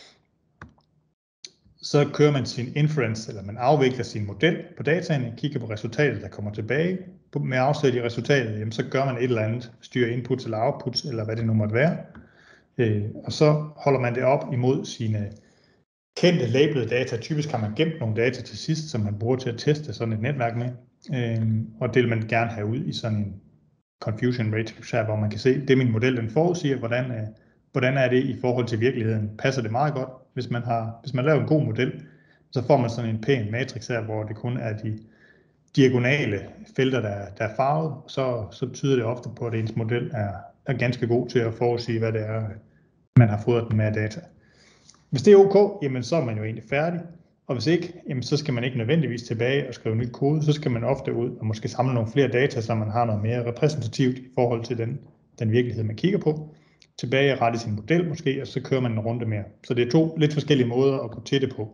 Så kører man sin inference, eller man afvikler sin model på dataene, kigger på resultatet, der kommer tilbage. Med afsæt i resultatet, jamen, så gør man et eller andet, styrer inputs eller outputs, eller hvad det nu måtte være. Og så holder man det op imod sine kendte labelede data. Typisk har man gemt nogle data til sidst, som man bruger til at teste sådan et netværk med. Og det vil man gerne have ud i sådan en confusion matrix her, hvor man kan se, det er min model, den forudsiger, hvordan er det i forhold til virkeligheden. Passer det meget godt? Hvis man laver en god model, så får man sådan en pæn matrix her, hvor det kun er de diagonale felter, der er farvet, så tyder det ofte på, at ens model er ganske god til at forudsige, hvad det er, man har fået den med data. Hvis det er OK, jamen så er man jo egentlig færdig. Og hvis ikke, jamen så skal man ikke nødvendigvis tilbage og skrive nyt kode, så skal man ofte ud og måske samle nogle flere data, så man har noget mere repræsentativt i forhold til den virkelighed, man kigger på. Tilbage og rette sin model måske, og så kører man en runde mere. Så det er 2 lidt forskellige måder at gå til det på.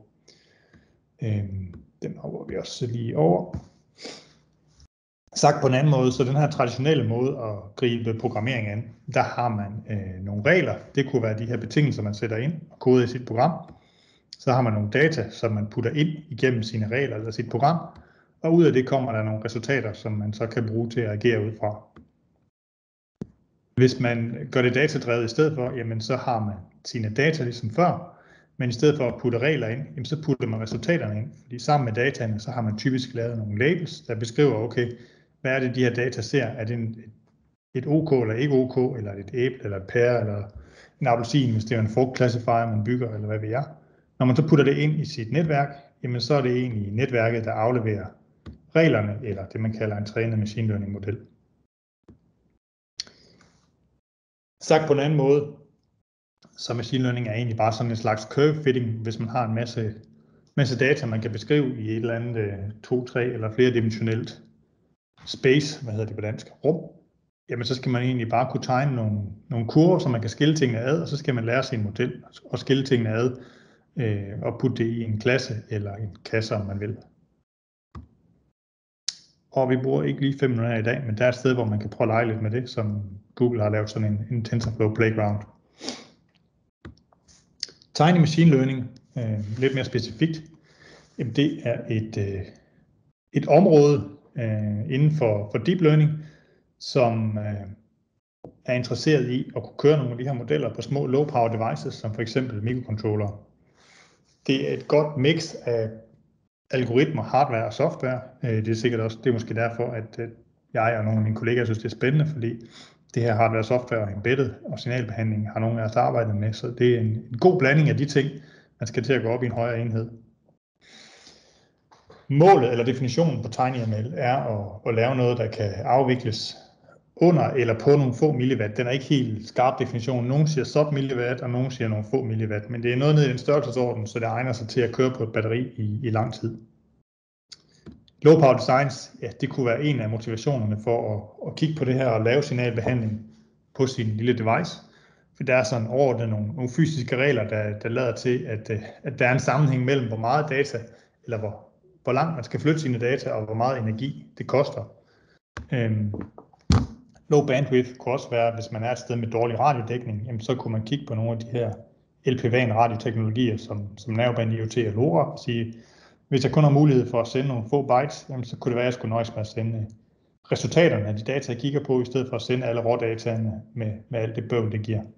Den hopper vi også lige over. Sagt på en anden måde, så den her traditionelle måde at gribe programmering an, der har man nogle regler. Det kunne være de her betingelser, man sætter ind og koder i sit program. Så har man nogle data, som man putter ind igennem sine regler eller sit program, og ud af det kommer der nogle resultater, som man så kan bruge til at agere ud fra. Hvis man gør det datadrevet i stedet for, jamen så har man sine data ligesom før, men i stedet for at putte regler ind, jamen så putter man resultaterne ind, fordi sammen med dataene, så har man typisk lavet nogle labels, der beskriver, okay, hvad er det, de her data ser? Er det et OK eller ikke OK, eller et æble eller et pære, eller en appelsin, hvis det er en frugtklassifier, man bygger, eller hvad ved jeg. Når man så putter det ind i sit netværk, jamen så er det egentlig netværket, der afleverer reglerne, eller det man kalder en trænet machine learning model. Sagt på en anden måde, så machine learning er egentlig bare sådan en slags curve fitting, hvis man har en masse data, man kan beskrive i et eller andet 2, 3 eller flere dimensionelt space, hvad hedder det på dansk, rum. Jamen så skal man egentlig bare kunne tegne nogle kurver, så man kan skille tingene ad, og så skal man lære sin model og skille tingene ad og putte det i en klasse eller en kasse, om man vil. Og vi bruger ikke lige 5 minutter i dag, men der er et sted, hvor man kan prøve at lege lidt med det, som Google har lavet sådan en TensorFlow Playground. Tiny Machine Learning, lidt mere specifikt, jamen det er et område inden for Deep Learning, som er interesseret i at kunne køre nogle af de her modeller på små low-power devices, som for eksempel mikrocontrollere. Det er et godt mix af algoritmer, hardware og software. Det er sikkert også, det er måske derfor, at jeg og nogle af mine kollegaer synes, det er spændende, fordi det her hardware, software og embedded og signalbehandling har nogle af os arbejdet med, så det er en god blanding af de ting, man skal til at gå op i en højere enhed. Målet eller definitionen på TinyML er at lave noget, der kan afvikles under eller på nogle få milliwatt. Den er ikke helt skarp definition. Nogen siger sub milliwatt, og nogen siger nogle få milliwatt, men det er noget nede i en størrelsesorden, så det egner sig til at køre på et batteri i lang tid. Low power designs, ja, det kunne være en af motivationerne for at kigge på det her og lave signalbehandling på sin lille device. For der er sådan overordnet nogle fysiske regler, der lader til, at der er en sammenhæng mellem, hvor meget data, eller hvor langt man skal flytte sine data, og hvor meget energi det koster. Low bandwidth kunne også være, hvis man er et sted med dårlig radiodækning, jamen så kunne man kigge på nogle af de her LPWAN radioteknologier, som Narrowband IoT og LoRa, og sige, hvis jeg kun har mulighed for at sende nogle få bytes, jamen så kunne det være, at jeg skulle nøjes med at sende resultaterne af de data, jeg kigger på, i stedet for at sende alle rådataene med alt det bøvl, det giver.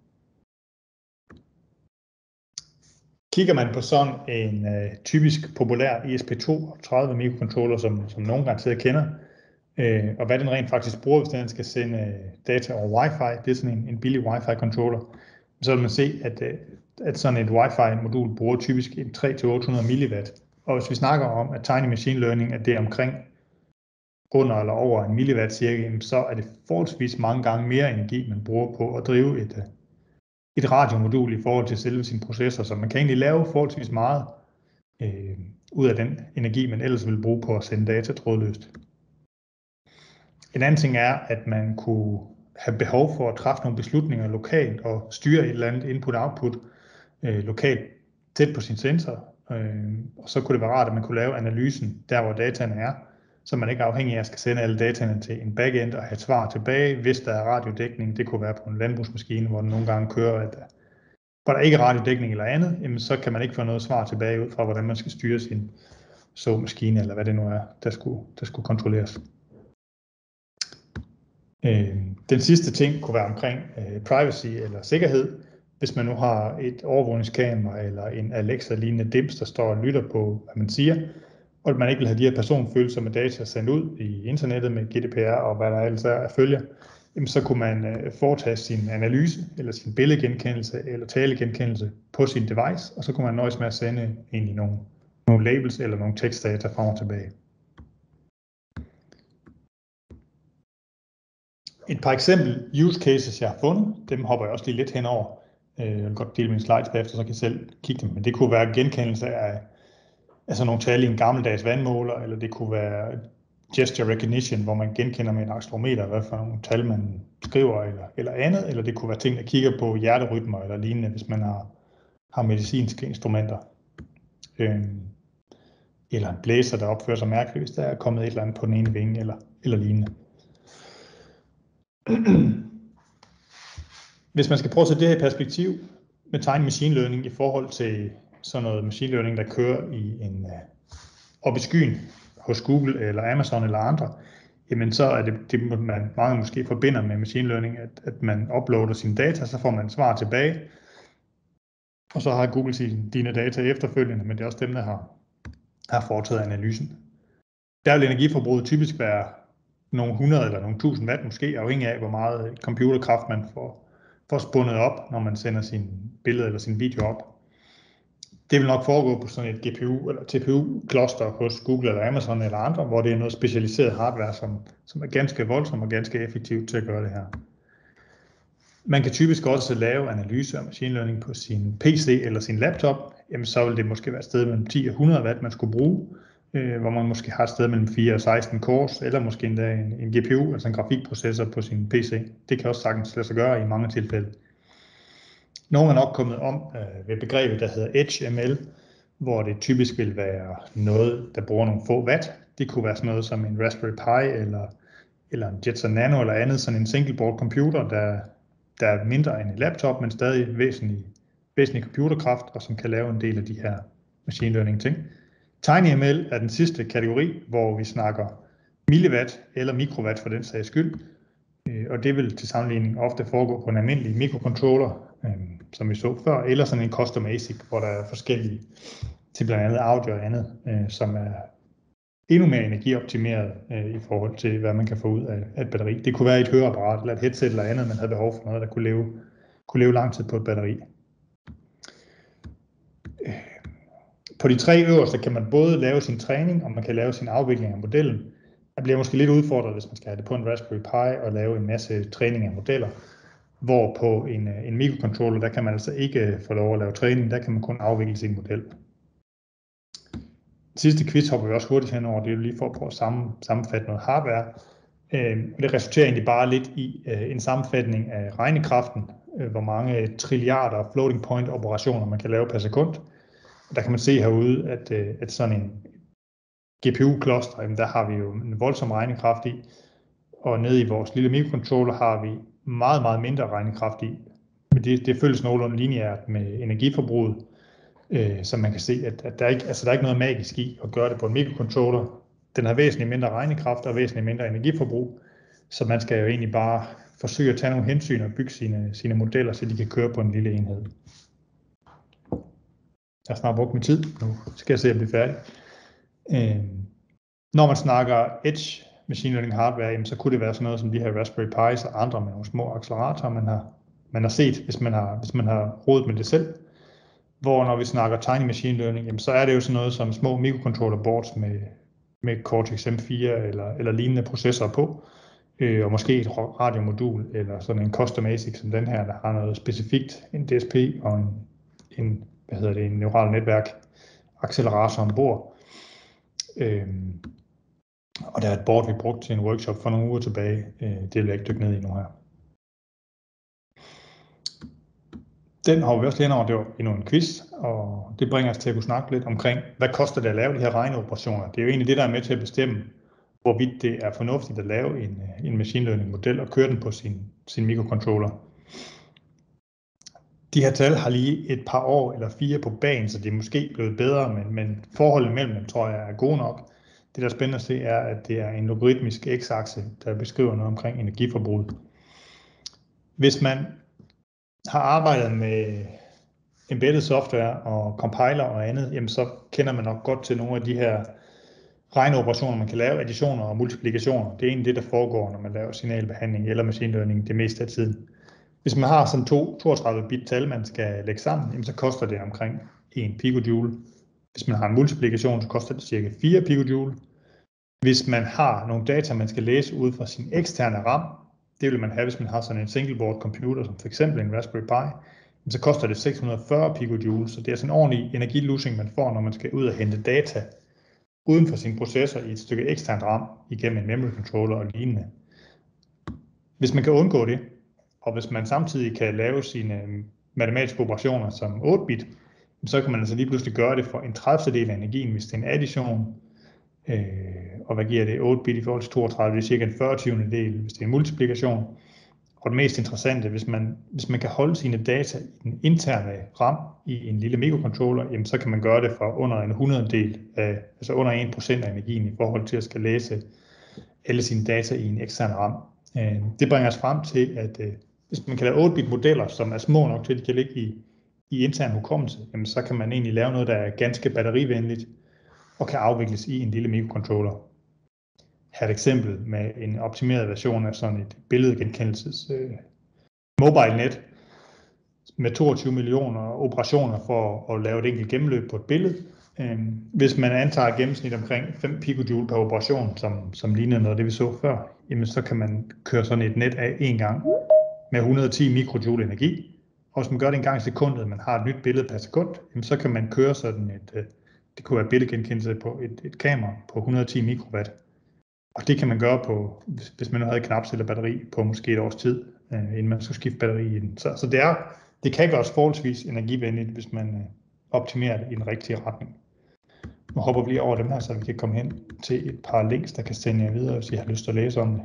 Kigger man på sådan en typisk populær ESP32 mikrocontroller, som nogen garanteret kender, og hvad den rent faktisk bruger, hvis den skal sende data over Wi-Fi, det er sådan en billig Wi-Fi-controller, så vil man se, at sådan et Wi-Fi-modul bruger typisk 300-800 milliwatt. Og hvis vi snakker om, at Tiny Machine Learning, at det er omkring under eller over 1 milliwatt cirka, så er det forholdsvis mange gange mere energi, man bruger på at drive et radiomodul i forhold til selve sin processor, så man kan egentlig lave forholdsvis meget ud af den energi, man ellers ville bruge på at sende data trådløst. En anden ting er, at man kunne have behov for at træffe nogle beslutninger lokalt og styre et eller andet input-output lokalt tæt på sin sensor. Og så kunne det være rart, at man kunne lave analysen der, hvor dataene er, så man ikke er afhængig af at skal sende alle dataene til en backend og have et svar tilbage, hvis der er radiodækning. Det kunne være på en landbrugsmaskine, hvor den nogle gange kører, hvor der ikke er radiodækning eller andet, jamen så kan man ikke få noget svar tilbage ud fra, hvordan man skal styre sin maskine eller hvad det nu er, der skulle kontrolleres. Den sidste ting kunne være omkring privacy eller sikkerhed. Hvis man nu har et overvågningskamera eller en Alexa-lignende dims, der står og lytter på, hvad man siger, og man ikke vil have de her personfølsomme data sendt ud i internettet med GDPR og hvad der ellers er af følger, så kunne man foretage sin analyse eller sin billedgenkendelse eller talegenkendelse på sin device, og så kunne man nøjes med at sende egentlig nogle labels eller nogle tekstdata frem og tilbage. Et par eksempel use cases, jeg har fundet, dem hopper jeg også lige lidt henover. Jeg vil godt dele mine slides bagefter, så kan jeg selv kigge dem. Men det kunne være genkendelse af sådan nogle tal i en gammeldags vandmåler, eller det kunne være gesture recognition, hvor man genkender med en accelerometer, hvad for nogle tal man skriver eller andet, eller det kunne være ting, der kigger på hjerterytmer eller lignende, hvis man har medicinske instrumenter. Eller en blæser, der opfører sig mærkeligt, hvis der er kommet et eller andet på den ene vinge eller lignende. Hvis man skal prøve at se det her i perspektiv med Tiny Machine Learning i forhold til sådan noget machine learning, der kører op i skyen hos Google eller Amazon eller andre, jamen så er det man mange måske forbinder med machine learning, at man uploader sine data, så får man et svar tilbage, og så har Google dine data efterfølgende, men det er også dem, der har foretaget analysen. Der vil energiforbruget typisk være nogle 100 eller nogle 1000 watt måske, afhængig af hvor meget computerkraft man får spundet op, når man sender sin billede eller sin video op. Det vil nok foregå på sådan et GPU eller TPU-cluster hos Google eller Amazon eller andre, hvor det er noget specialiseret hardware, som er ganske voldsomt og ganske effektivt til at gøre det her. Man kan typisk også lave analyse og machine learning på sin PC eller sin laptop. Jamen, så vil det måske være et sted mellem 10 og 100 watt, man skulle bruge, hvor man måske har et sted mellem 4 og 16 cores, eller måske endda en GPU, altså en grafikprocessor på sin PC. Det kan også sagtens lade sig gøre i mange tilfælde. Nogle er nok kommet om ved begrebet, der hedder Edge ML, hvor det typisk vil være noget, der bruger nogle få watt. Det kunne være sådan noget som en Raspberry Pi eller en Jetson Nano eller andet, sådan en single board computer, der er mindre end en laptop, men stadig væsentlig computerkraft, og som kan lave en del af de her machine learning ting. TinyML er den sidste kategori, hvor vi snakker milliwatt eller mikrowatt for den sags skyld, og det vil til sammenligning ofte foregå på en almindelig mikrocontroller, som vi så før, eller sådan en custom ASIC, hvor der er forskellige til blandt andet audio og andet, som er endnu mere energioptimeret i forhold til, hvad man kan få ud af et batteri. Det kunne være et høreapparat eller et headset eller andet, man havde behov for noget, der kunne leve lang tid på et batteri. På de 3 øverste kan man både lave sin træning, og man kan lave sin afvikling af modellen. Der bliver måske lidt udfordret, hvis man skal have det på en Raspberry Pi og lave en masse træning af modeller. Hvor på en mikrocontroller, der kan man altså ikke få lov at lave træning, der kan man kun afvikle sin model. Sidste quiz hopper vi også hurtigt henover, det er lige for at prøve at sammenfatte noget hardware. Det resulterer egentlig bare lidt i en sammenfatning af regnekraften, hvor mange trilliarder floating point operationer man kan lave per sekund. Der kan man se herude, at sådan en GPU-kloster, der har vi jo en voldsom regnekraft i, og nede i vores lille mikrocontroller har vi meget, meget mindre regnekraft i. Men det føles nogenlunde lineært med energiforbruget, så man kan se, at der er ikke noget magisk i at gøre det på en mikrocontroller. Den har væsentligt mindre regnekraft og væsentligt mindre energiforbrug, så man skal jo egentlig bare forsøge at tage nogle hensyn og bygge sine modeller, så de kan køre på en lille enhed. Jeg har snart brugt min tid, nu skal jeg se at blive færdig. Når man snakker Edge machine learning hardware, jamen, så kunne det være sådan noget som de her Raspberry Pis og andre med nogle små acceleratorer, man har set, hvis man har rodet med det selv. Hvor når vi snakker tiny machine learning, jamen, så er det jo sådan noget som små microcontroller boards med Cortex M4 eller lignende processorer på, og måske et radiomodul eller sådan en custom ASIC som den her, der har noget specifikt, en DSP og en neural netværk accelerator ombord. Og der er et board, vi brugte til en workshop for nogle uger tilbage. Det vil jeg ikke dykke ned i nu her. Den har vi også lige over, det var endnu en quiz, og det bringer os til at kunne snakke lidt omkring, hvad koster det at lave de her regneoperationer. Det er jo egentlig det, der er med til at bestemme, hvorvidt det er fornuftigt at lave en machine learning model og køre den på sin mikrocontroller. De her tal har lige et par år eller 4 på bagen, så det er måske blevet bedre, men forholdet mellem dem tror jeg er gode nok. Det, der er spændende at se, er, at det er en logaritmisk x-akse, der beskriver noget omkring energiforbruget. Hvis man har arbejdet med embedded software og compiler og andet, jamen så kender man nok godt til nogle af de her regneoperationer, man kan lave, additioner og multiplikationer. Det er egentlig det, der foregår, når man laver signalbehandling eller machine learning det meste af tiden. Hvis man har sådan 32-bit tal, man skal lægge sammen, jamen så koster det omkring 1 picojoule. Hvis man har en multiplikation, så koster det cirka 4 picojoule. Hvis man har nogle data, man skal læse ud fra sin eksterne RAM, det vil man have, hvis man har sådan en single board computer, som f.eks. en Raspberry Pi, så koster det 640 picojoule, så det er sådan en ordentlig energilussing, man får, når man skal ud og hente data uden for sin processor i et stykke ekstern RAM igennem en memory controller og lignende. Hvis man kan undgå det, og hvis man samtidig kan lave sine matematiske operationer som 8-bit, så kan man altså lige pludselig gøre det for en 30% af energien, hvis det er en addition. Og hvad giver det? 8-bit i forhold til 32, det er cirka en 40/20 del, hvis det er en multiplikation. Og det mest interessante, hvis man kan holde sine data i den interne RAM i en lille mikrocontroller, jamen så kan man gøre det for under en 100-del, altså under 1% af energien i forhold til at skal læse alle sine data i en ekstern RAM. Det bringer os frem til, at hvis man kan lave 8-bit modeller, som er små nok til, at de kan ligge i intern hukommelse, jamen så kan man egentlig lave noget, der er ganske batterivenligt og kan afvikles i en lille mikrocontroller. Her er et eksempel med en optimeret version af sådan et billedgenkendelses mobile net med 22 millioner operationer for at lave et enkelt gennemløb på et billede. Hvis man antager gennemsnit omkring 5 picojoule per operation, som ligner noget af det, vi så før, jamen så kan man køre sådan et net af en gang med 110 mikrojoule energi. Og hvis man gør det en gang i sekundet, man har et nyt billede per sekund, så kan man køre sådan det kunne være billedgenkendelse på et kamera på 110 mikrowatt. Og det kan man gøre på, hvis man nu havde et knapcellebatteri på måske et års tid, inden man skal skifte batteri i den. Så det kan gøres forholdsvis energivenligt, hvis man optimerer det i den rigtige retning. Nu hopper vi lige over dem her, så vi kan komme hen til et par links, der kan sende jer videre, hvis I har lyst til at læse om det.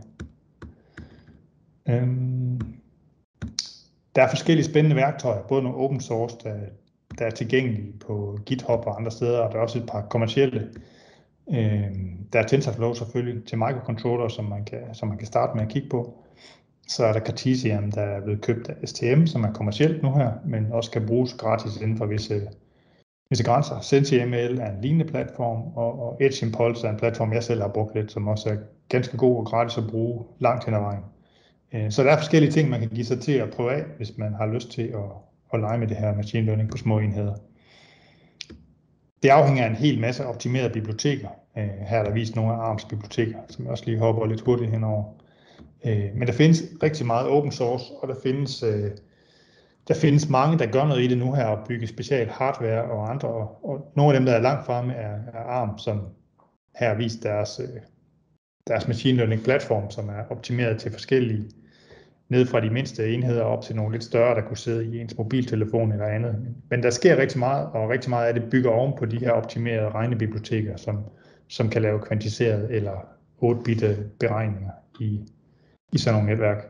Der er forskellige spændende værktøjer, både nogle open source, der er tilgængelige på GitHub og andre steder, og der er også et par kommercielle. Der er TensorFlow selvfølgelig til microcontroller, som man kan starte med at kigge på. Så er der Cartesium, der er blevet købt af STM, som er kommercielt nu her, men også kan bruges gratis inden for visse grænser. SentiML er en lignende platform, og Edge Impulse er en platform, jeg selv har brugt lidt, som også er ganske god og gratis at bruge langt hen ad vejen. Så der er forskellige ting, man kan give sig til at prøve af, hvis man har lyst til at lege med det her machine learning på små enheder. Det afhænger af en hel masse optimerede biblioteker. Her er der vist nogle af ARMs biblioteker, som jeg også lige hopper lidt hurtigt henover. Men der findes rigtig meget open source, og der findes mange, der gør noget i det nu her, og bygge special hardware og andre. Og nogle af dem, der er langt fremme, er ARM, som her har vist deres machine learning platform, som er optimeret til forskellige, ned fra de mindste enheder op til nogle lidt større, der kunne sidde i ens mobiltelefon eller andet. Men der sker rigtig meget, og rigtig meget af det bygger oven på de her optimerede regnebiblioteker, som kan lave kvantiserede eller 8-bit beregninger i sådan nogle netværk.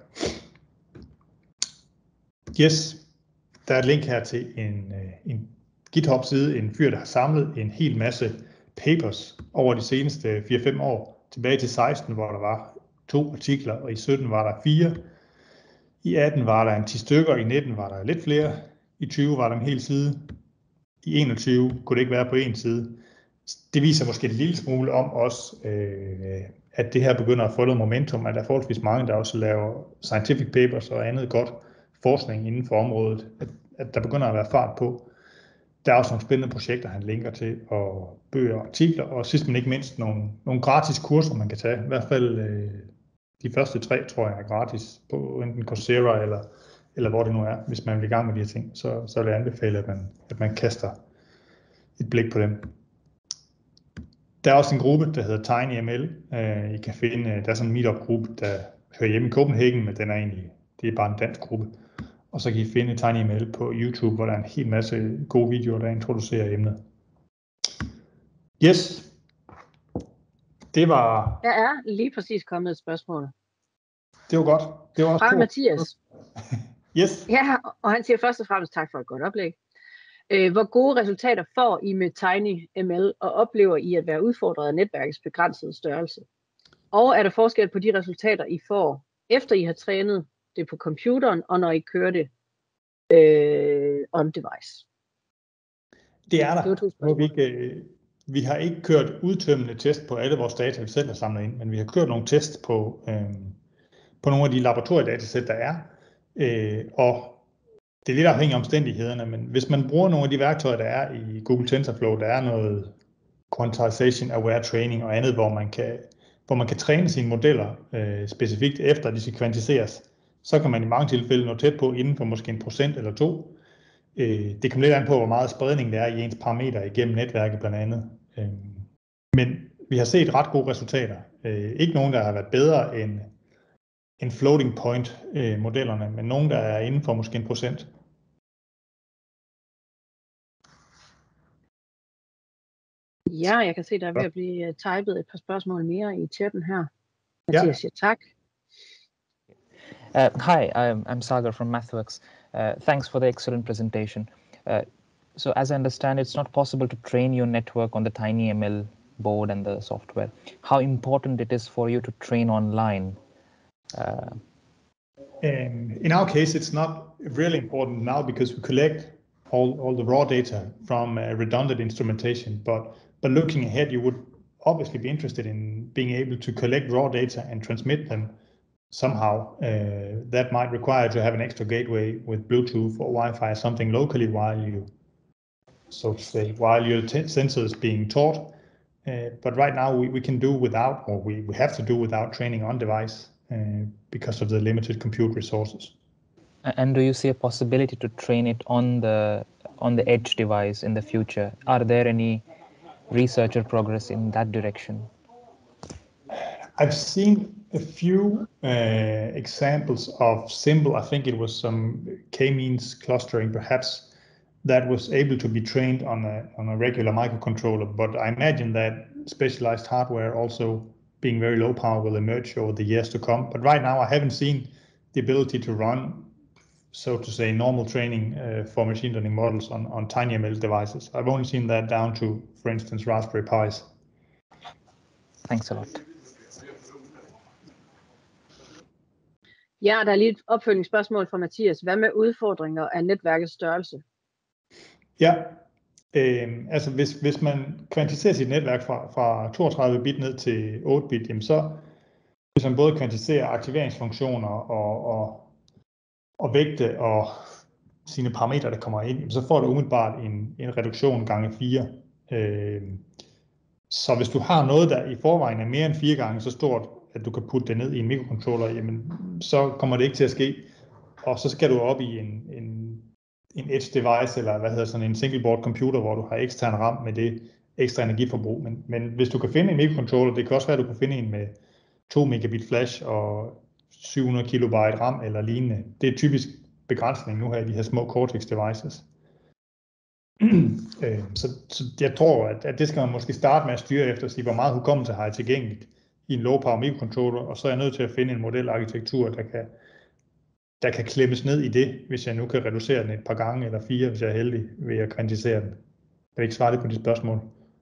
Yes, der er et link her til en GitHub-side, en fyr, der har samlet en hel masse papers over de seneste 4-5 år. Tilbage til 16, hvor der var 2 artikler, og i 17 var der 4. I 18 var der en 10 stykker, i 19 var der lidt flere, i 20 var der en hel side, i 21 kunne det ikke være på en side. Det viser måske en lille smule om også, at det her begynder at få noget momentum, at der er forholdsvis mange, der også laver scientific papers og andet godt forskning inden for området, at der begynder at være fart på. Der er også nogle spændende projekter, han linker til, og bøger og artikler, og sidst men ikke mindst nogle gratis kurser, man kan tage. I hvert fald de første 3, tror jeg, er gratis på enten Coursera eller hvor det nu er, hvis man vil i gang med de her ting. Så vil jeg anbefale, at man kaster et blik på dem. Der er også en gruppe, der hedder TinyML. I kan finde, der er sådan en meetup-gruppe, der hører hjemme i Copenhagen, men det er bare en dansk gruppe. Og så kan I finde TinyML på YouTube, hvor der er en hel masse gode videoer, der introducerer emnet. Yes. Det var... Der er lige præcis kommet et spørgsmål. Det var godt. Det var også fra Mathias. Yes. Ja, og han siger først og fremmest tak for et godt oplæg. Hvor gode resultater får I med TinyML, og oplever I at være udfordret af netværkets begrænsede størrelse? Og er der forskel på de resultater, I får, efter I har trænet det på computeren, og når I kører det on-device? Det er der. Vi har ikke kørt udtømmende test på alle vores data, vi selv har samlet ind, men vi har kørt nogle test på nogle af de laboratoriedatasæt, der er. Og det er lidt afhængigt af omstændighederne, men hvis man bruger nogle af de værktøjer, der er i Google TensorFlow, der er noget quantization aware training og andet, hvor man kan træne sine modeller specifikt efter, at de skal kvantiseres, så kan man i mange tilfælde nå tæt på inden for måske 1% eller 2. Det kommer lidt an på, hvor meget spredning der er i ens parametre igennem netværket blandt andet. Men vi har set ret gode resultater. Ikke nogen, der har været bedre end floating point modellerne, men nogen, der er inden for måske 1%. Ja, jeg kan se, der er ved at blive typet et par spørgsmål mere i chatten her. Mathias siger tak. Hi, I'm Sagar from MathWorks. Thanks for the excellent presentation. So as I understand, it's not possible to train your network on the TinyML board and the software. How important it is for you to train online? In our case, it's not really important now because we collect all the raw data from redundant instrumentation. But looking ahead, you would obviously be interested in being able to collect raw data and transmit them somehow. That might require to have an extra gateway with Bluetooth or Wi-Fi, something locally while your sensor is being taught. But right now we can do without, or we have to do without training on device because of the limited compute resources. And do you see a possibility to train it on the edge device in the future? Are there any research or progress in that direction? I've seen a few examples of simple, I think it was some k-means clustering perhaps, that was able to be trained on a regular microcontroller, but I imagine that specialized hardware also being very low power will emerge over the years to come. But right now I haven't seen the ability to run, so to say, normal training for machine learning models on TinyML devices. I've only seen that down to, for instance, Raspberry Pis. Thanks a lot. Ja, der er lige et opfølgningsspørgsmål fra Mathias. Hvad med udfordringer af netværkets størrelse? Ja, altså hvis man kvantiserer sit netværk fra 32 bit ned til 8 bit, jamen så hvis man både kvantiserer aktiveringsfunktioner og vægte og sine parametre, der kommer ind, så får du umiddelbart en reduktion gange 4. Så hvis du har noget, der i forvejen er mere end 4 gange så stort, at du kan putte det ned i en mikrocontroller, jamen så kommer det ikke til at ske. Og så skal du op i en edge device, eller sådan en single board computer, hvor du har ekstern RAM med det ekstra energiforbrug. Men hvis du kan finde en mikrocontroller, det kan også være, at du kan finde en med 2 megabit flash og 700 kilobyte RAM eller lignende. Det er typisk begrænsning nu her i de her små Cortex devices. Så jeg tror, at det skal man måske starte med at styre efter at sige, hvor meget hukommelse har jeg tilgængeligt i en low power mikrocontroller, og så er jeg nødt til at finde en modelarkitektur, der kan klemmes ned i det, hvis jeg nu kan reducere den et par gange eller 4, hvis jeg er heldig ved at kvantisere den. Jeg vil ikke svare det på de spørgsmål.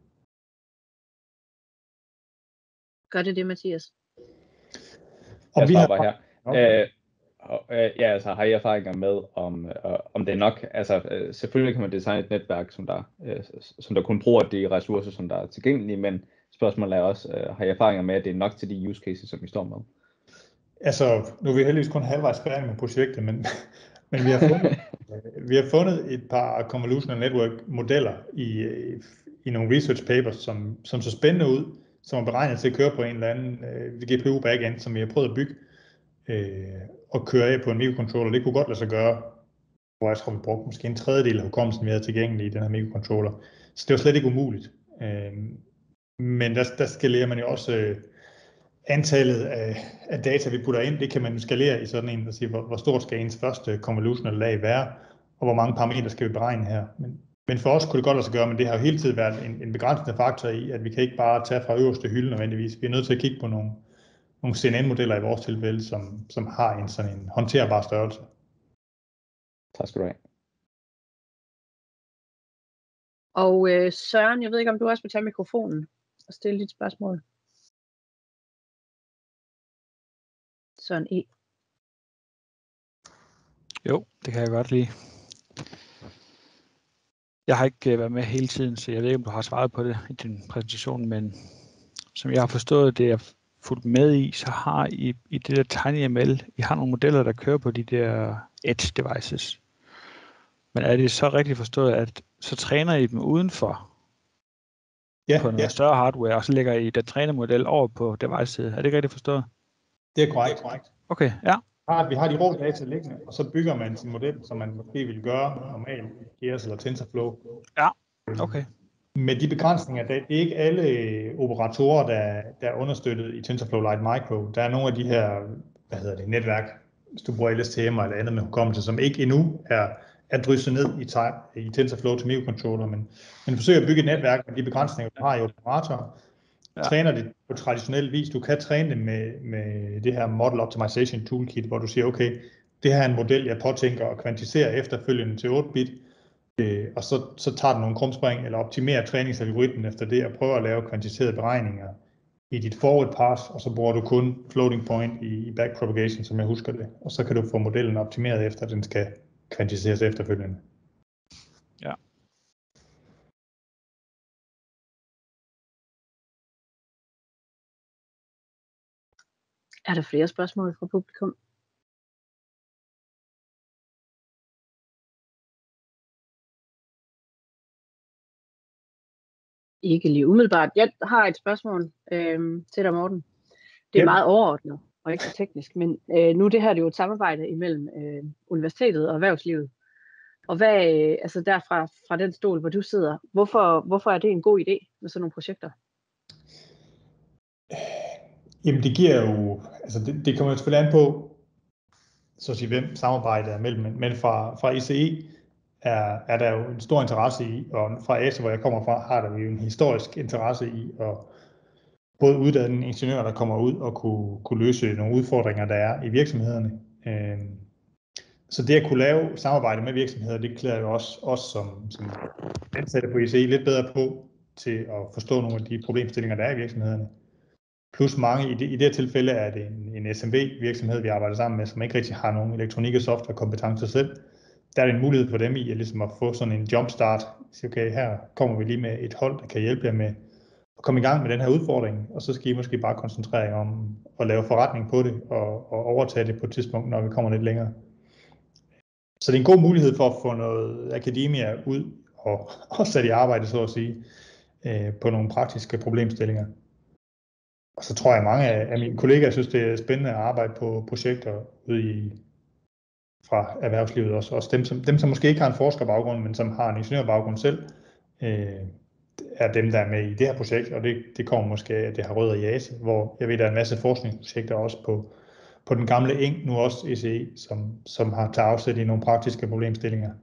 Gør det, Mathias? Og vi har her. Ja, altså har I erfaringer med, om det er nok? Altså selvfølgelig kan man designe et netværk, som der kun bruger de ressourcer, som der er tilgængelige, men spørgsmålet er også, har I erfaringer med, at det er nok til de use cases, som vi står med? Altså, nu er vi heldigvis kun halvvejs færdige med projektet, men vi har fundet et par convolutional network modeller i nogle research papers, som så spændende ud, som er beregnet til at køre på en eller anden GPU backend, som vi har prøvet at bygge og køre af på en mikrocontroller. Det kunne godt lade sig gøre, hvor jeg tror, vi brugte måske en tredjedel af hukommelsen, vi havde tilgængelig i den her mikrocontroller. Så det var slet ikke umuligt. Men der skalerer man jo også antallet af data, vi putter ind. Det kan man skalere i sådan en, og sige, hvor stort skal ens første convolutional lag være, og hvor mange parametre skal vi beregne her. Men for os kunne det godt lade sig gøre, men det har jo hele tiden været en begrænsende faktor i, at vi kan ikke bare tage fra øverste hylde nødvendigvis. Vi er nødt til at kigge på nogle CNN-modeller i vores tilfælde, som har sådan en håndterbar størrelse. Tak skal du have. Og Søren, jeg ved ikke, om du også vil tage mikrofonen og stille dit spørgsmål. Søren E. Jo, det kan jeg godt lide. Jeg har ikke været med hele tiden, så jeg ved ikke, om du har svaret på det i din præsentation, men som jeg har forstået det, jeg fulgt med i, så har I det der TinyML, I har nogle modeller, der kører på de der edge devices. Men er det så rigtigt forstået, at så træner I dem udenfor på noget større hardware, og så lægger I den trænemodel over på device-side? Er det ikke rigtigt forstået? Det er korrekt. Okay, ja. Vi har de rå data liggende, og så bygger man sin model, som man måske vil gøre normalt i Keras eller TensorFlow. Ja, okay. Med de begrænsninger, det er ikke alle operatorer, der er understøttet i TensorFlow Lite Micro. Der er nogle af de her, netværk, hvis du bruger LSTM eller andet med hukommelse, som ikke endnu er drysset ned i TensorFlow til mikrocontroller, men forsøger at bygge et netværk med de begrænsninger, du har i operatorer. Træner det på traditionel vis. Du kan træne det med det her Model Optimization Toolkit, hvor du siger, okay, det her er en model, jeg påtænker at kvantisere efterfølgende til 8-bit, og så tager du nogle krumspring eller optimerer træningsalgoritmen efter det, og prøver at lave kvantiserede beregninger i dit forward pass, og så bruger du kun floating point i backpropagation, som jeg husker det, og så kan du få modellen optimeret efter, at den skal kvantiseres efterfølgende. Ja. Er der flere spørgsmål fra publikum? Ikke lige umiddelbart. Jeg har et spørgsmål til dig, Morten. Det er meget overordnet. og ikke så teknisk. Men nu det her det er jo et samarbejde imellem universitetet og erhvervslivet. Og hvad, altså derfra fra den stol, hvor du sidder, hvorfor er det en god idé med sådan nogle projekter? Jamen det giver jo, altså det kommer jo selvfølgelig an på, så at sige, hvem samarbejdet er mellem, men fra ICE er der jo en stor interesse i, og fra ASE, hvor jeg kommer fra, har der jo en historisk interesse i at både uddanne ingeniører, der kommer ud og kunne løse nogle udfordringer, der er i virksomhederne. Så det at kunne lave samarbejde med virksomheder, det klæder jo også som ansatte på ICE lidt bedre på til at forstå nogle af de problemstillinger, der er i virksomhederne. Plus mange, i det her tilfælde er det en SMB-virksomhed, vi arbejder sammen med, som ikke rigtig har nogen elektronik- og softwarekompetencer selv. Der er det en mulighed for dem i ligesom at få sådan en jumpstart. Så okay, her kommer vi lige med et hold, der kan hjælpe jer med at komme i gang med den her udfordring, og så skal I måske bare koncentrere jer om at lave forretning på det og overtage det på et tidspunkt, når vi kommer lidt længere. Så det er en god mulighed for at få noget akademia ud og sætte i arbejde, så at sige, på nogle praktiske problemstillinger. Og så tror jeg, at mange af mine kollegaer synes, det er spændende at arbejde på projekter ude fra erhvervslivet også. Dem, som måske ikke har en forskerbaggrund, men som har en ingeniørbaggrund selv, er dem, der er med i det her projekt, og det kommer måske af, at det har rødder i ASE, hvor jeg ved, der er en masse forskningsprojekter også på den gamle ENG, nu også ECE, som har taget afsæt i nogle praktiske problemstillinger.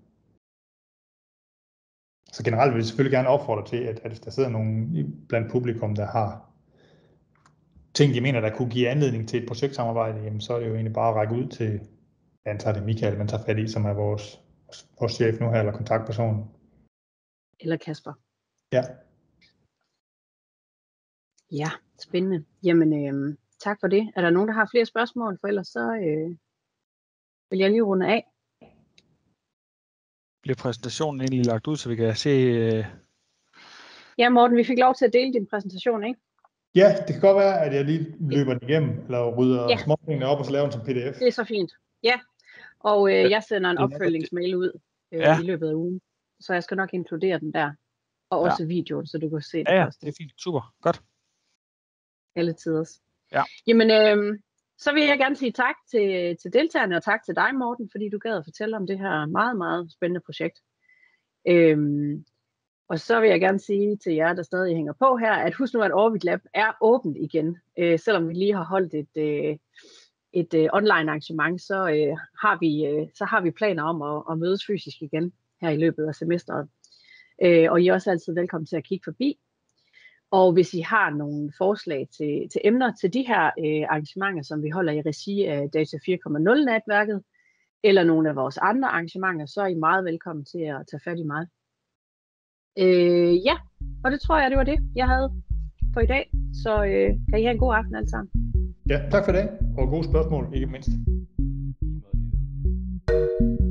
Så generelt vil jeg selvfølgelig gerne opfordre til, at hvis der sidder nogen blandt publikum, der har ting, de mener, der kunne give anledning til et projektsamarbejde, jamen så er det jo egentlig bare at række ud til, jeg antager det Michael, man tager fat i, som er vores chef nu her, eller kontaktperson. Eller Kasper. Ja. Ja, spændende. Jamen, tak for det. Er der nogen, der har flere spørgsmål? For ellers så vil jeg lige runde af. Bliver præsentationen egentlig lagt ud, så vi kan se... Ja, Morten, vi fik lov til at dele din præsentation, ikke? Ja, det kan godt være, at jeg lige løber den igennem, eller rydder småtingene op og så laver den som pdf. Det er så fint. Ja, og jeg sender en opfølgningsmail ud i løbet af ugen, så jeg skal nok inkludere den der, og også videoen, så du kan se det først. Det er fint. Super. Godt. Alle tiders. Ja. Jamen, så vil jeg gerne sige tak til deltagerne, og tak til dig, Morten, fordi du gad at fortælle om det her meget, meget spændende projekt. Og så vil jeg gerne sige til jer, der stadig hænger på her, at husk nu, at Orbit Lab er åbent igen. Selvom vi lige har holdt et online arrangement, så har vi planer om at mødes fysisk igen her i løbet af semesteret. Og I er også altid velkommen til at kigge forbi. Og hvis I har nogle forslag til emner til de her arrangementer, som vi holder i regi af Data 4.0-netværket, eller nogle af vores andre arrangementer, så er I meget velkommen til at tage fat i mig. Ja, og det tror jeg, det var det, jeg havde for i dag. Så kan I have en god aften alle sammen. Ja, tak for det, og gode spørgsmål, ikke mindst.